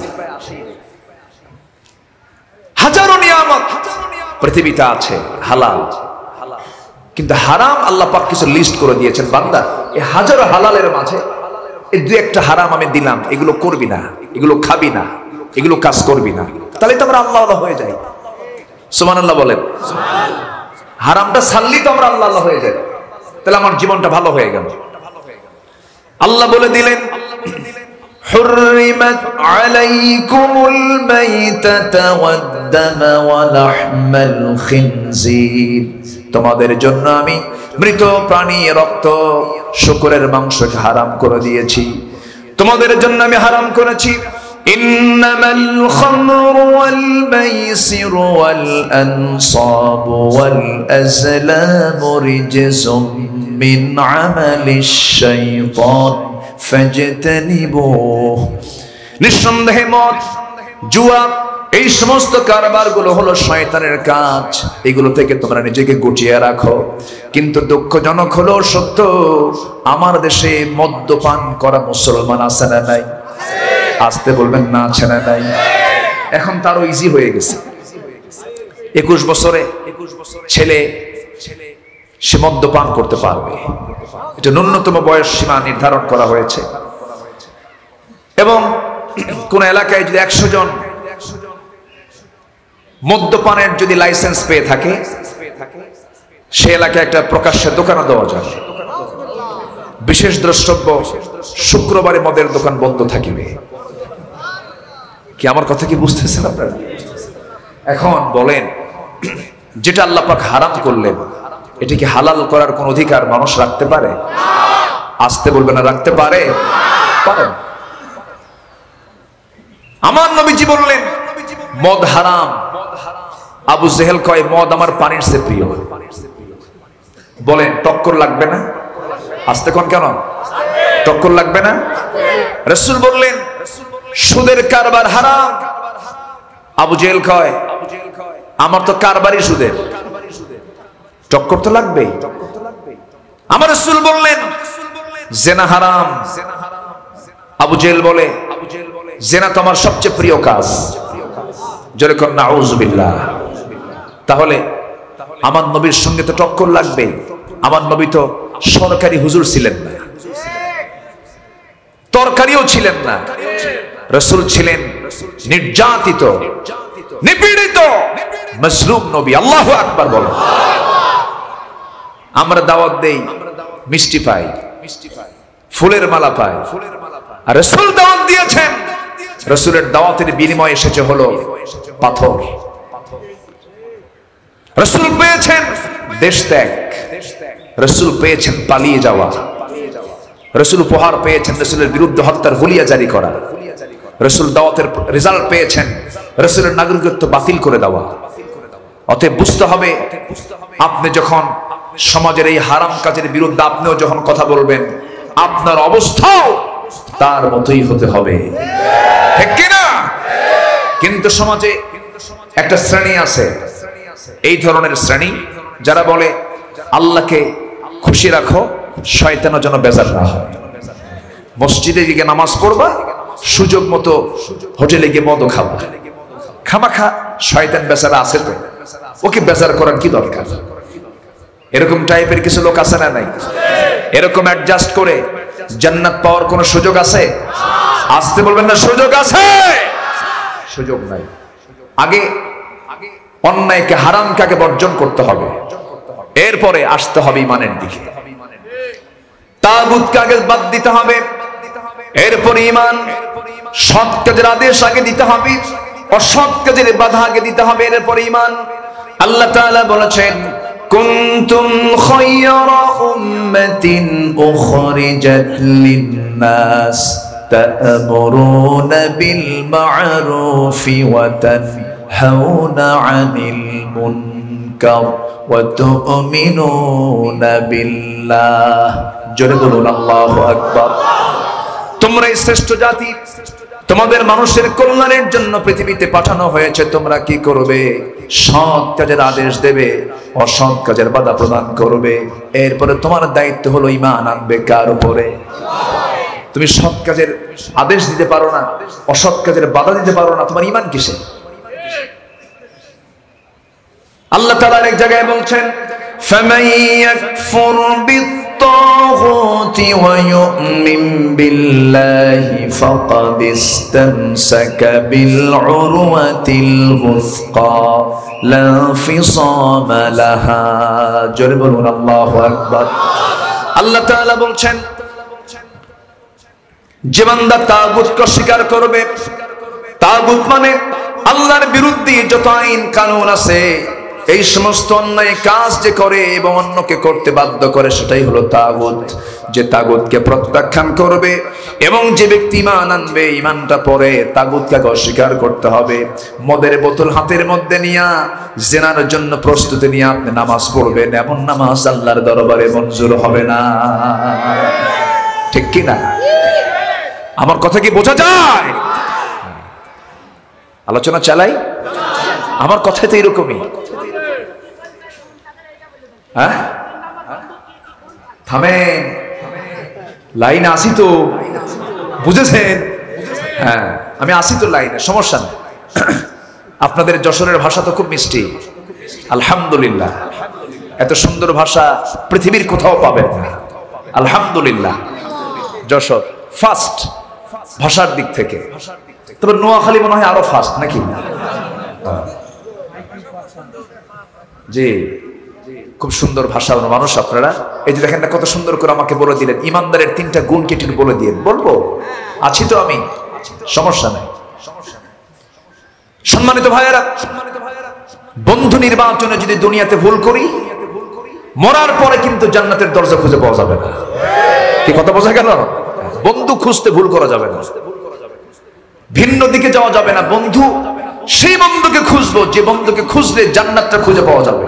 হাজারো নিয়ামত পৃথিবীতে আছে হালাল, কিন্তু হারাম আল্লাহ পাক কিছু লিস্ট করে দিয়েছেন, বান্দা এই হাজারো হালালের মাঝে এই দুই একটা হারাম আমি দিলাম, এগুলো করবি না, এগুলো খাবি না, এগুলো কাজ করবি না, তাহলে তো আমরা আল্লাহ আল্লাহ হয়ে যাই। সুবহানাল্লাহ বলেন। হারামটা ছাড়লি তো আমরা আল্লাহ আল্লাহ হয়ে যাই। তাহলে আমার জীবনটা ভালো হয়ে গেল। আল্লাহ বলে দিলেন حرمت عليكم الميتة والدم ولحم الخنزير তোমাদের জন্য আমি মৃত প্রাণী রক্ত শূকরের মাংসকে হারাম করে দিয়েছি, তোমাদের জন্য আমি হারাম করেছি ইন্নামাল খামরু ওয়াল মাইসিরু ওয়াল আনসাবু ওয়াল আজলামু রিজসুম মিন আমালিশ শাইতান ফাজতানিবুহু। নিঃসন্দেহে মদ, জুয়া, এই সমস্ত কারবারগুলো হলো শয়তানের কাজ, এগুলো থেকে তোমরা নিজেকে গুটিয়ে রাখো। কিন্তু দুঃখজনক হলো সত্য, আমার দেশে মদ্যপান করা মুসলমান আছে না নাই? আসতে বলবেন না, আছে না নাই? এখন তারও ইজি হয়ে গেছে। একুশ বছরে ছেলে সে মদ্যপান করতে পারবে, এটা ন্যূনতম বয়স সীমা নির্ধারণ করা হয়েছে। এবং কোন এলাকায় যদি একশো জন মদ্যপানের যদি লাইসেন্স পেয়ে থাকে, সে এলাকায় একটা প্রকাশ্যে দোকানও দেওয়া যায়। বিশেষ দ্রষ্টব্য, শুক্রবারে মদের দোকান বন্ধ থাকিবে। কি আমার কথা কি বুঝতেছেন আপনারা? এখন বলেন, যেটা আল্লাহ পাক হারাম করলেন, এটাকে হালাল করার কোন অধিকার মানুষ রাখতে পারে? আসতে বলবে না, রাখতে পারে? পারে। আমার নবীজি বললেন মদ হারাম। আবু জেহেল কয় মদ আমার পানির চেয়ে প্রিয়। বলেন টক্কর লাগবে না? আসতে কোন কেন টক্কর লাগবে না? রাসূল বললেন সুদের কারবার হারাম। আবু জেহেল কয় আমার তো কারবারই সুদের, টক্কর তো লাগবেই। আমার রাসূল বললেন জেনা হারাম। আবু জেহেল বলে জেনা তো আমার সবচেয়ে প্রিয় কাজ। জোরে কোন নাউযুবিল্লাহ। তাহলে আমার নবীর সঙ্গে তো টক্কর লাগবে। আমার নবী তো সরকারি হুজুর ছিলেন না, তরকারিও ছিলেন না। রাসূল ছিলেন নির্যাতিত, নিপীড়িত, মজলুম নবী। আল্লাহু আকবার বলো। আমরা দাওয়াত দেই, মিষ্টি পাই, ফুলের মালা পাই। আর রাসূল দাওয়াত দিয়েছেন, রাসূলের দাওয়াতের বিনিময়ে এসেছে হলো পাথর। রাসূল পেয়েছেন দেশ ত্যাগ, রাসূল পেয়েছেন পালিয়ে যাওয়া, রাসূল উপহার পেয়েছেন রাসূলের বিরুদ্ধে হত্যার হুলিয়া জারি করা, রাসূল দাওয়াতের রেজাল্ট পেয়েছেন রাসূলের নাগরিকত্ব বাতিল করে দেওয়া। অতএব বুঝতে হবে, আপনি যখন সমাজের এই হারাম কাজের বিরুদ্ধে আপনিও যখন কথা বলবেন, আপনার অবস্থাও তার মতোই হতে হবে, ঠিক কি না? কিন্তু সমাজে একটা শ্রেণী আছে, এই ধরনের শ্রেণী যারা বলে আল্লাহকে খুশি রাখো, শয়তানের জন্য বেজার না হয়। মসজিদে গিয়ে নামাজ পড়বা, সুযোগ মতো হোটেলে গিয়ে মদও খাবা, খামাখা শয়তান বেচারা আছে তো, ওকে বেজার করার কি দরকার? এরকম টাইপের কিছু লোক আছে না নাই? এরকম অ্যাডজাস্ট করে জান্নাত পাওয়ার কোন সুযোগ আছে? আসতে বলবেন না, সুযোগ আছে? সুযোগ নাই। আগে অন্যায়কে হারামকে বর্জন করতে হবে, এরপরে আসতে হবে ইমানের দিকে। তাগুতকে আগে বাদ দিতে হবে, এরপরে ইমান। সৎ কাজের আদেশ আগে দিতে হবে, অসৎ কাজের বাধা আগে দিতে হবে, এরপরে ইমান। আল্লাহ তাআলা বলেছেন কুনতুম খায়রা উম্মাতিন উখরিজাত লিন-নাস তা'মুরুনা বিল মা'রুফি ওয়া তানহাউনা 'আনিল মুনকার ওয়া তু'মিনুনা বিল্লাহ। জোরে বলুন আল্লাহু আকবার। তোমরা শ্রেষ্ঠ জাতি, তোমাদের মানুষের কল্যাণের জন্য পৃথিবীতে পাঠানো হয়েছে। তোমরা কি করবে? সৎ কাজের আদেশ দেবে, অসৎ কাজের বাধা প্রদান করবে। এরপরে তোমার দায়িত্ব হলো ঈমান আনবে কার উপরে? তুমি সৎ কাজের আদেশ দিতে পারো না, অসৎ কাজের বাধা দিতে পারো না, তোমার ঈমান কিসে? আল্লাহ তাআলা এক জায়গায় বলছেন ফামান ইয়াকফুর বিত-তাগুতি ওয়া ইউমিন বিল্লাহি ফাকাদ ইসতামসাকা বিল-উরওয়াতিল ওয়ুসকা লা ফিসামা লাহা। জোরে বলুন আল্লাহু আকবার। আল্লাহ তাআলা বলছেন যে বান্দা তাগুতকে স্বীকার করবে, তাগুত মানে আল্লাহর বিরুদ্ধে যত আইন কানুন আছে, এই সমস্ত অন্যায় কাজ যে করে এবং অন্যকে করতে বাধ্য করে, সেটাই হলো তাগুত। যে তাগুতকে প্রত্যাখ্যান করবে এবং যে ব্যক্তি ঈমান আনবে, ঈমানটা পরে তাগুতকে অস্বীকার করতে হবে। মদের বোতল হাতের মধ্যে নিয়ে জিনার জন্য প্রস্তুতি নিয়ে আপনি নামাজ পড়বেন, এমন নামাজ আল্লাহর দরবারে মঞ্জুর হবে না। ঠিক কি না? আমার কথা কি বোঝা যায়? আলোচনা চালাই, আমার কথা তো এরকমই। হ্যাঁ, থামেন, লাইন আসি তো, বুঝেছেন? হ্যাঁ, আমি আসি তো লাইনে, সমস্যা নেই। আপনাদের যশোরের ভাষা তো খুব মিষ্টি, আলহামদুলিল্লাহ। এত সুন্দর ভাষা পৃথিবীর কোথাও পাবেন না, আলহামদুলিল্লাহ। যশোর ফার্স্ট ভাষার দিক থেকে, তবে নোয়াখালী মনে হয় আরো ফার্স্ট নাকি? জি, খুব সুন্দর ভাষা মানুষ আপনারা। এই যে দেখেন না, কত সুন্দর করে আমাকে বলে দিলেন ইমানদারের তিনটা গুণ কেটে বলে দিয়ে বলবো, আছি তো আমি, সমস্যা নাই। সম্মানিত ভাইয়েরা, বন্ধু নির্বাচনে যদি দুনিয়াতে ভুল করি, মরার পরে কিন্তু জান্নাতের দরজা খুঁজে পাওয়া যাবে না। কি কথা বোঝা গেল? বন্ধু খুঁজতে ভুল করা যাবে না, ভিন্ন দিকে যাওয়া যাবে না। বন্ধু সেই বন্ধুকে খুঁজবো যে বন্ধুকে খুঁজলে জান্নাতটা খুঁজে পাওয়া যাবে।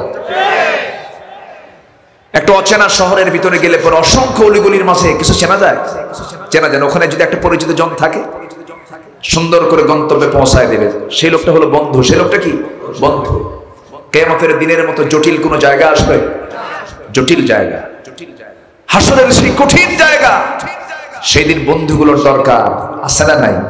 একটা অচেনা শহরের ভিতরে গেলে পরে অসংখ্য অলিগলির মাঝে কিছু চেনা যায়, চেনা যায়। ওখানে যদি একটা পরিচিত জন থাকে, সুন্দর করে গন্তব্যে পৌঁছায় দেবে, সেই লোকটা হলো বন্ধু। সেই লোকটা কি? বন্ধু। কিয়ামতের দিনের মতো জটিল কোন জায়গা আসবে, জটিল জায়গা, হাসরের সেই কঠিন জায়গা, সেই দিন বন্ধুগুলোর দরকার আছে না নাই?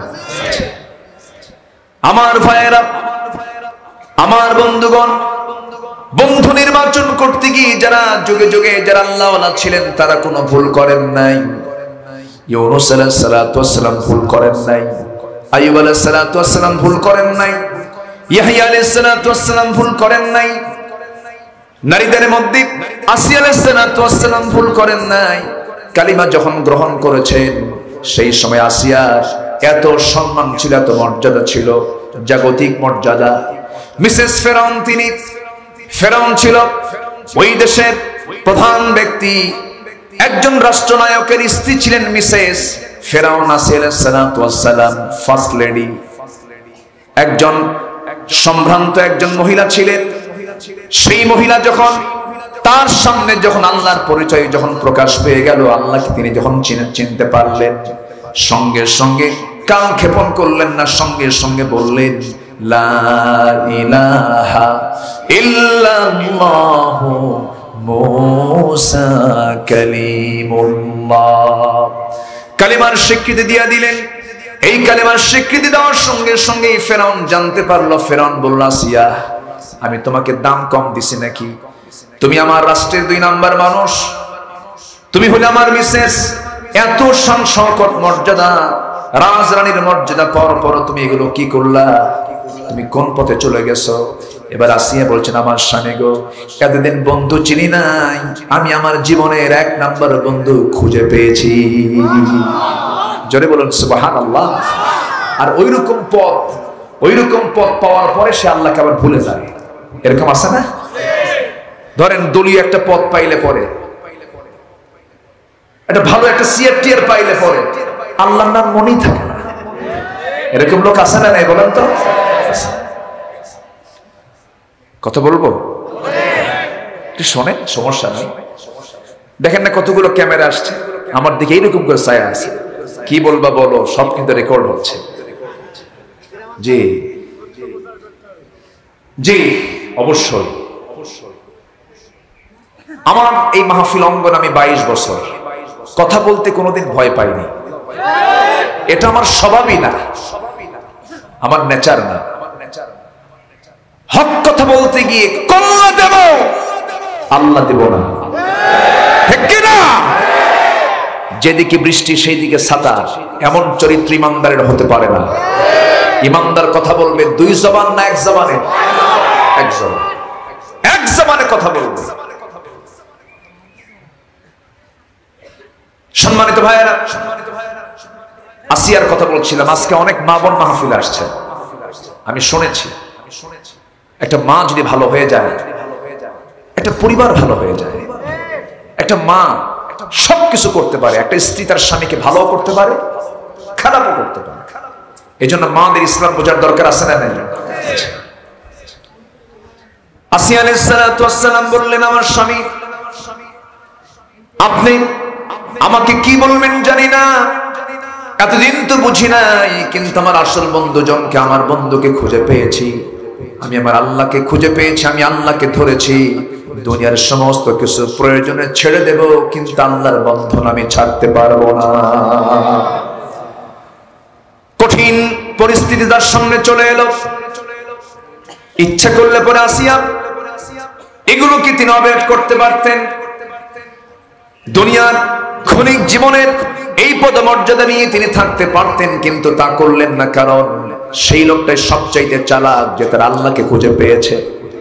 আমার ভাইয়েরা, আমার বন্ধুগণ, বন্ধু নির্বাচন করতে গিয়ে যারা যুগে যুগে যারা আল্লাহওয়ালা ছিলেন, তারা কোনো ভুল করেন নাই। ইউনূস আলাইহিস সালাতু ওয়াস সালাম ভুল করেন নাই, আইয়ুব আলাইহিস সালাতু ওয়াস সালাম ভুল করেন নাই, ইয়াহইয়া আলাইহিস সালাতু ওয়াস সালাম ভুল করেন নাই, নারীদের মধ্যে আসিয়া আলাইহিস সালাতু ওয়াস সালাম ভুল করেন নাই। কালিমা যখন গ্রহণ করেছেন, সেই সময় আসিয়ার এত সম্মান ছিল, এত মর্যাদা ছিল, জাগতিক মর্যাদা। মিসেস ফেরাউন, তিনি ফেরাউন ছিল ওই দেশের প্রধান ব্যক্তি, একজন রাষ্ট্রনায়কের স্ত্রী ছিলেন মিসেস ফেরাউন। আসিয়া আলাইহিস সালাতু ওয়াস সালাম ফার্স্ট লেডি, একজন সম্ভ্রান্ত একজন মহিলা ছিলেন। সেই মহিলা যখন তার সামনে যখন আল্লাহর পরিচয় যখন প্রকাশ পেয়ে গেল, আল্লাহকে তিনি যখন চিনতে পারলেন, সঙ্গে সঙ্গে কান ক্ষেপণ করলেন না, সঙ্গে সঙ্গে বললেন লা ইলাহা ইল্লাল্লাহু মুসা কালিমুল্লাহ। কালিমার স্বীকৃতি দিয়ে দিলেন। এই কালিমার স্বীকৃতি দেওয়ার সঙ্গে সঙ্গে ফেরাউন জানতে পারলো, ফেরাউন বলল, আসিয়া, আমি তোমাকে দাম কম দিছি নাকি? তুমি আমার রাষ্ট্রের দুই নাম্বার মানুষ, তুমি হলে আমার মিসেস, এত শান শওকত মর্যাদা, রাজরানীর মর্যাদা, পর পর তুমি এগুলো কি করলা? তুমি কোন পথে চলে গেছো? এবার আসিয়া বলছেন, আমার স্বামী গো, এতদিন বন্ধু চিনি নাই, আমি আমার জীবনের এক নাম্বার বন্ধু খুঁজে পেয়েছি। জোরে বলুন সুবহানাল্লাহ। আর ওইরকম পথ, ওইরকম পথ পাওয়ার পরে সে আল্লাহকে আবার ভুলে যায়, এরকম আছে না? ধরেন দলীয় একটা পথ পাইলে পরে, একটা ভালো একটা সিআরটিআর পাইলে পরে আল্লাহর নাম মনেই থাকে না, এরকম লোক আছে না নাই বলেন তো? কথা বলবো একটু শোনেন, সমস্যা নেই। দেখেন না কতগুলো ক্যামেরা আসছে আমার দিকে, এইরকম করে ছায়া আছে, কি বলবা বলো, সব কিন্তু রেকর্ড হচ্ছে। জি জি অবশ্যই। আমার এই মাহফিল অঙ্গন আমি বাইশ বছর কথা বলতে কোনোদিন ভয় পাইনি, এটা আমার স্বভাবই না, আমার নেচার না। হক কথা বলতে গিয়ে কল্লা দেব, আল্লাহ দেব না, ঠিক কি না? যেদিকে বৃষ্টি সেই দিকে ছাতা, এমন চরিত্র ইমানদারের হতে পারে না। ইমানদার কথা বলবে দুই জবান না এক জবানে? এক জবান, এক জবানে কথা বলবে। সম্মানিত ভাইয়েরা, আসিয়ার কথা বলছিলাম। আজকে অনেক মা বোন মাহফিলে আসছে, আমি শুনেছি একটা মা যদি ভালো হয়ে যায়, একটা পরিবার ভালো হয়ে যায়। একটা মা সবকিছু করতে পারে, একটা স্ত্রী তার স্বামীকে ভালো করতে পারে, খারাপও করতে পারে। এই জন্য মাদের ইসলাম বোঝার দরকার আছে না নাই? আসিয়া আলাইহিস সালাতু ওয়াস সালাম বললেন, আমার স্বামী, আপনি আমাকে কি বলবেন জানি না, এতদিন তো বুঝি নাই, কিন্তু আমার আসল বন্ধু জনকে, আমার বন্ধুকে খুঁজে পেয়েছি। আমি আমার আল্লাহকে খুঁজে পেয়েছি, আমি আল্লাহকে ধরেছি। দুনিয়ার সমস্ত কিছু প্রয়োজনে ছেড়ে দেব, কিন্তু আল্লাহর বন্ধন আমি ছাড়তে পারবো না। কঠিন পরিস্থিতি তার সামনে চলে এলো। ইচ্ছা করলে পরে আসিয়া এগুলো কি তিনি অ্যাভয়েড করতে পারতেন? দুনিয়ার ক্ষণিক জীবনের এই পদমর্যাদা নিয়ে তিনি থাকতে পারতেন, কিন্তু তা করলেন না, কারণ সেই লোকটাই সবচাইতে চালাক যে তার আল্লাহকে খুঁজে পেয়েছে।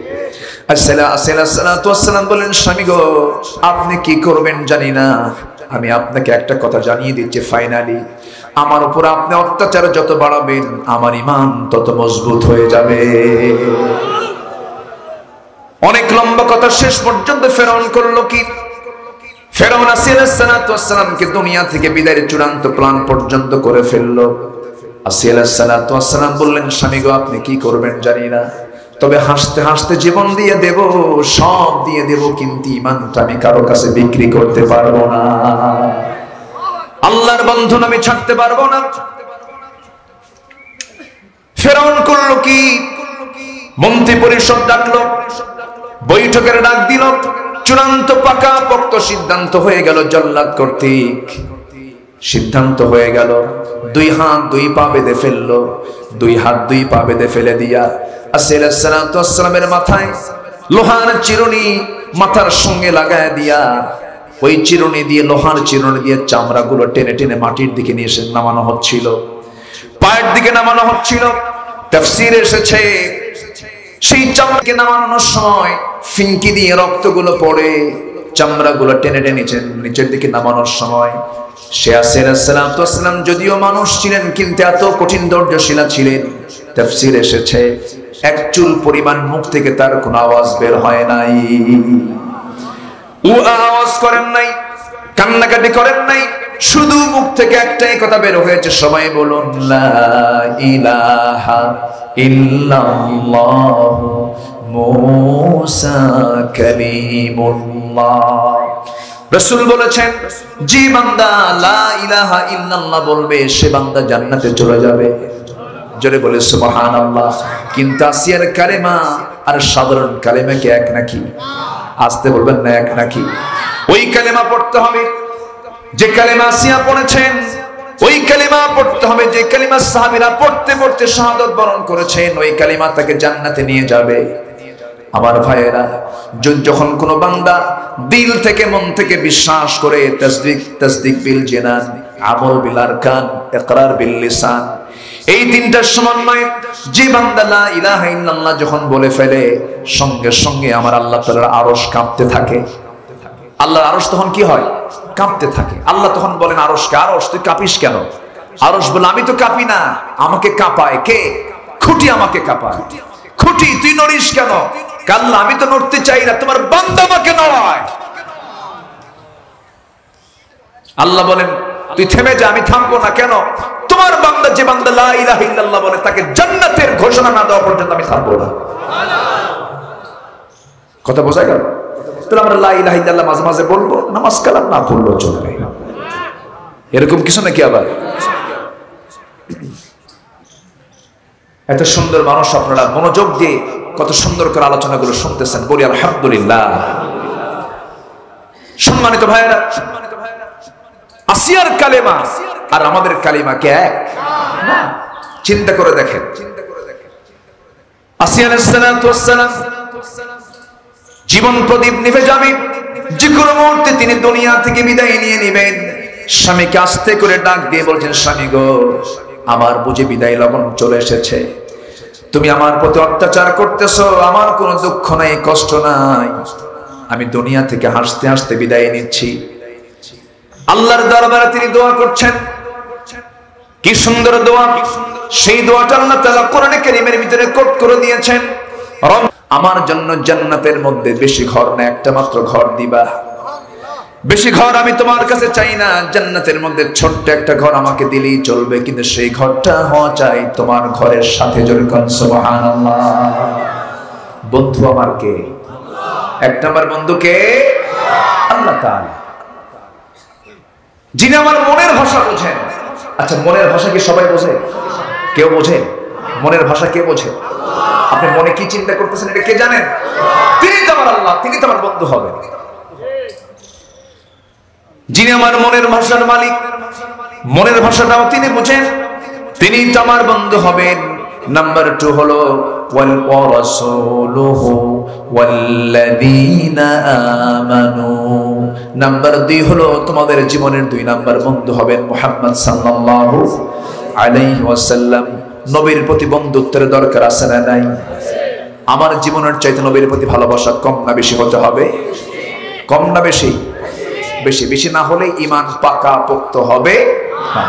আসসালাম বললেন, স্বামী গো, আপনি কি করবেন জানি না, আমি আপনাকে একটা কথা জানিয়ে দিচ্ছি, ফাইনালি আমার উপর আপনি অত্যাচার যত বাড়াবেন, আমার ঈমান তত মজবুত হয়ে যাবে। অনেক লম্বা কথা, শেষ পর্যন্ত ফেরাউন করলো কি? ফেরাউন আসিয়া আলাইহিস সালাতু ওয়াস সালামকে দুনিয়া থেকে বিদায়ের চূড়ান্ত প্ল্যান পর্যন্ত করে ফেললো। আসিয়া আলাইহিস সালাতু ওয়াস সালাম বললেন, স্বামী গো, আপনি কি করবেন জানি না, তবে হাসতে হাসতে জীবন দিয়ে দেব, সব দিয়ে দেব, কিন্তু ঈমানটা আমি কারো কাছে বিক্রি করতে পারবো না, আল্লাহর বন্ধন আমি ছাড়তে পারবো না। ফেরাউন করলো কি? মন্ত্রী পরিষদ ডাকলো, বৈঠকের ডাক দিল, চূড়ান্ত পাকা পোক্ত সিদ্ধান্ত হয়ে গেল। জল্লাদ কর্তৃক সিদ্ধান্ত হয়ে গেল, দুই হাত দুই পা বেঁধে ফেললো। দুই হাত দুই পা বেঁধে ফেলে দিয়া আসিয়া আলাইহিস সালাতু ওয়াস সালামের মাথায় লোহার চিরুনি মাথার সঙ্গে লাগায় দিয়া, ওই চিরুনি দিয়ে, লোহার চিরুনি দিয়ে চামড়াগুলো টেনে টেনে মাটির দিকে নিয়ে এসে নামানো হচ্ছিল, পায়ের দিকে নামানো হচ্ছিল। তাফসীরে এসেছে, সেই চামড়াকে নামানোর সময় ফিনকি দিয়ে রক্তগুলো পড়ে, চামড়াগুলো টেনে টেনে নিচের নিচের দিকে নামানোর সময় সে আসিয়া আলাইহিস সালাতু ওয়াস সালাম যদিও মানুষ ছিলেন, কিন্তু এত কঠিন ধৈর্যশীলা ছিলেন। তাফসীরে এসেছে, এক চুল পরিমাণ মুখ থেকে তার কোনো আওয়াজ বের হয় নাই, ও আওয়াজ করেন নাই, কান্নাকাটি করেন নাই, শুধু মুখ থেকে একটাই কথা বের হয়েছে, সবাই বলুন লা ইলাহা ইল্লাল্লাহ মুসা কালিমুল্লাহ। রাসূল বলেছেন, যে বান্দা লা ইলাহা ইল্লাল্লাহ বলবে, সে বান্দা জান্নাতে চলে যাবে। জোরে বলে সুবহানাল্লাহ। কিন্তু আসিয়ার কালেমা আর সাধারণ কালেমা কি এক নাকি? আসতে বলবেন না, এক নাকি? ওই কালেমা পড়তে হবে যে কালেমা আসিয়া পড়েছেন, ওই কালেমা পড়তে হবে যে কালেমা সাহাবীরা পড়তে পড়তে শাহাদাত বরণ করেছেন। ওই কালেমা তাকে জান্নাতে নিয়ে যাবে। আমার ভাইয়েরা, যখন কোন বান্দা দিল থেকে, মন থেকে বিশ্বাস করে, তাসদিক তাসদিক বিল জিনান, আমল বিল আরকান, ইকরার বিল লিসান, এই তিনটার সমন্বয়ে যে বান্দা লা ইলাহা ইল্লাল্লাহ যখন বলে ফেলে, সঙ্গে সঙ্গে আমার আল্লাহ তাআলার আরশ কাঁপতে থাকে। আল্লাহর আরশ তখন কি হয়? কাঁপতে থাকে। আল্লাহ তখন বলেন আরশকে, আরশ তুই কাঁপিস কেন? আরশ বলে, আমি তো কাঁপি না, আমাকে কাঁপায় কে? খুঁটি আমাকে কাঁপায়। খুঁটি তুই নড়িস কেন? আল্লাহ আমি তো নড়তে চাই না, তোমার বান্দা আমাকে নড়ায়। আল্লাহ বলেন তুই থেমে যা, আমি থামবো না। কেন? তোমার বান্দা, যে বান্দা লা ইলাহা ইল্লাল্লাহ বলে, তাকে জান্নাতের ঘোষণা না দেওয়া পর্যন্ত আমি থামবো না। কথা বোঝা গেল? তাহলে আমরা লা ইলাহা ইল্লাল্লাহ মাঝে মাঝে বলবো, নামাজ কালাম না পড়লেও চলবে, এরকম কিছু নাকি? আবার এত সুন্দর মানুষ, আপনারা মনোযোগ দিয়ে কত সুন্দর করে আলোচনাগুলো শুনতেছেন, বলি আলহামদুলিল্লাহ। সম্মানিত ভাইয়েরা, আসিয়ার কালেমা আর আমাদের কালেমা কি এক? চিন্তা করে দেখেন। আসিয়া আলাইহিস সালাতু ওয়াস সালাম জীবন প্রদীপ নিভে যাবে, যে কোনো মুহূর্তে তিনি দুনিয়া থেকে বিদায় নিয়ে নেবেন। স্বামীকে আস্তে করে ডাক দিয়ে বলছেন, স্বামী গো, আমার বুঝে বিদায় লগন চলে এসেছে, তুমি আমার প্রতি অত্যাচার করতেছো, আমার কোনো দুঃখ নাই, কষ্ট নাই, আমি দুনিয়া থেকে হাসতে হাসতে বিদায় নিচ্ছি। আল্লাহর দরবারে তিনি দোয়া করছেন, কি সুন্দর দোয়া! সেই দোয়াটা আল্লাহ তাআলা কোরআনে কারীমের ভিতরে কোট করে দিয়েছেন, রব আমার জন্য জান্নাতের মধ্যে বেশি ঘর না, একটা মাত্র ঘর দিবা। বেশি ঘর আমি তোমার কাছে চাই না, জান্নাতের মধ্যে ছোট্ট একটা ঘর আমাকে দিলেই চলবে, কিন্তু সেই ঘরটা হওয়া চাই তোমার ঘরের সাথে। জোরে কোন সুবহানাল্লাহ। বন্ধু আমার কে? এক নম্বর বন্ধু কে? আল্লাহ তাআলা, যিনি আমার মনের ভাষা বোঝেন। আচ্ছা, মনের ভাষা কি সবাই বোঝে? কেউ বোঝে? মনের ভাষা কে বোঝে? আপনি মনে কি চিন্তা করতেছেন এটা কে জানেন? তিনি তো আমার আল্লাহ, তিনি তো আমার বন্ধু হবেন। যিনি আমার মনের ভাষার মালিক, মনের ভাষাটাও তিনি বুঝেন, তিনি তো আমার বন্ধু হবেন। নাম্বার টু হলো ওয়াল রাসূলুহু ওয়াল্লাযীনা আমানু। নাম্বার দুই হলো তোমাদের জীবনের দুই নাম্বার বন্ধু হবেন মুহাম্মদ সাল্লাল্লাহু আলাইহি ওয়াসাল্লাম। নবীর প্রতি বন্ধুত্বের দরকার আছে না নাই? আমার জীবনের চাইতে নবীর প্রতি ভালোবাসা কম না বেশি হতে হবে? কম না বেশি? বেশি। বেশি না হলে ঈমান পাকা পোক্ত হবে না।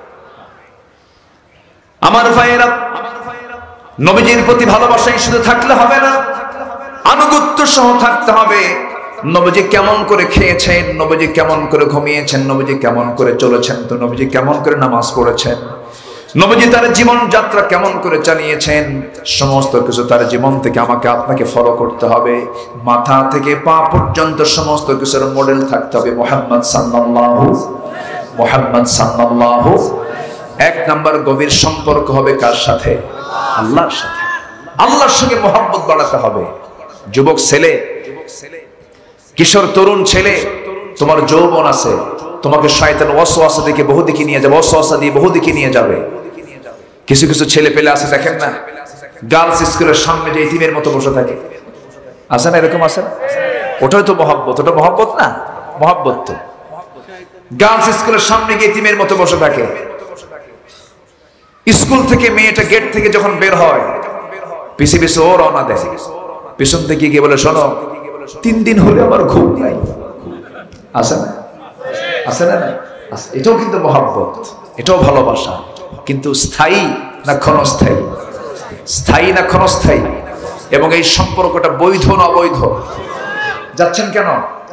আমার ভাইয়েরা, নবীজির প্রতি ভালোবাসাই শুধু থাকলে হবে না, আনুগত্য সহ থাকতে হবে। নবীজি কেমন করে খেয়েছেন, নবীজি কেমন করে ঘুমিয়েছেন, নবীজি কেমন করে চলেছেন, তো নবীজি কেমন করে নামাজ পড়েছেন, নবীজি তার জীবন যাত্রা কেমন করে চালিয়েছেন, সমস্ত কিছু তার জীবন থেকে আমাকে আপনাকে ফলো করতে হবে। মাথা থেকে পা পর্যন্ত সমস্ত কিছুর মডেল থাকতে হবে মুহাম্মদ সাল্লাল্লাহু মুহাম্মদ সাল্লাল্লাহু। এক নাম্বার গভীর সম্পর্ক হবে কার সাথে? আল্লাহর সাথে। আল্লাহর সঙ্গে মহব্বত বাড়াতে হবে। যুবক ছেলে, কিশোর তরুণ ছেলে, তোমার যৌবন আছে, তোমাকে শয়তান ওয়াসওয়াসা দিকে বহু দিকে নিয়ে যাবে, ওয়াসওয়াসা দিয়ে বহু দিকে নিয়ে যাবে। কিছু কিছু ছেলে পেলে আছে, দেখেন না, গার্লস স্কুলের সামনে যে ইতিমের মতো বসে থাকে, আছে না? এরকম আছে? ওটাই তো মহব্বত। ওটা মহব্বত না? মহব্বত তো। গার্লস স্কুলের সামনে গিয়ে ইতিমের মতো বসে থাকে। স্কুল থেকে মেয়েটা গেট থেকে যখন বের হয়, পিছে পিছে ও রওনা দেয়, পিছন থেকে গিয়ে বলে, শোনো, তিন দিন হলে আমার ঘুম নাই। আছে না? আছে না? এটাও কিন্তু মহব্বত, এটাও ভালোবাসা, কিন্তু স্থায়ী না ক্ষণস্থায়ী? স্থায়ী না ক্ষণস্থায়ী? এবং এই সম্পর্কটা বৈধ না অবৈধ? যাচ্ছেন কেন?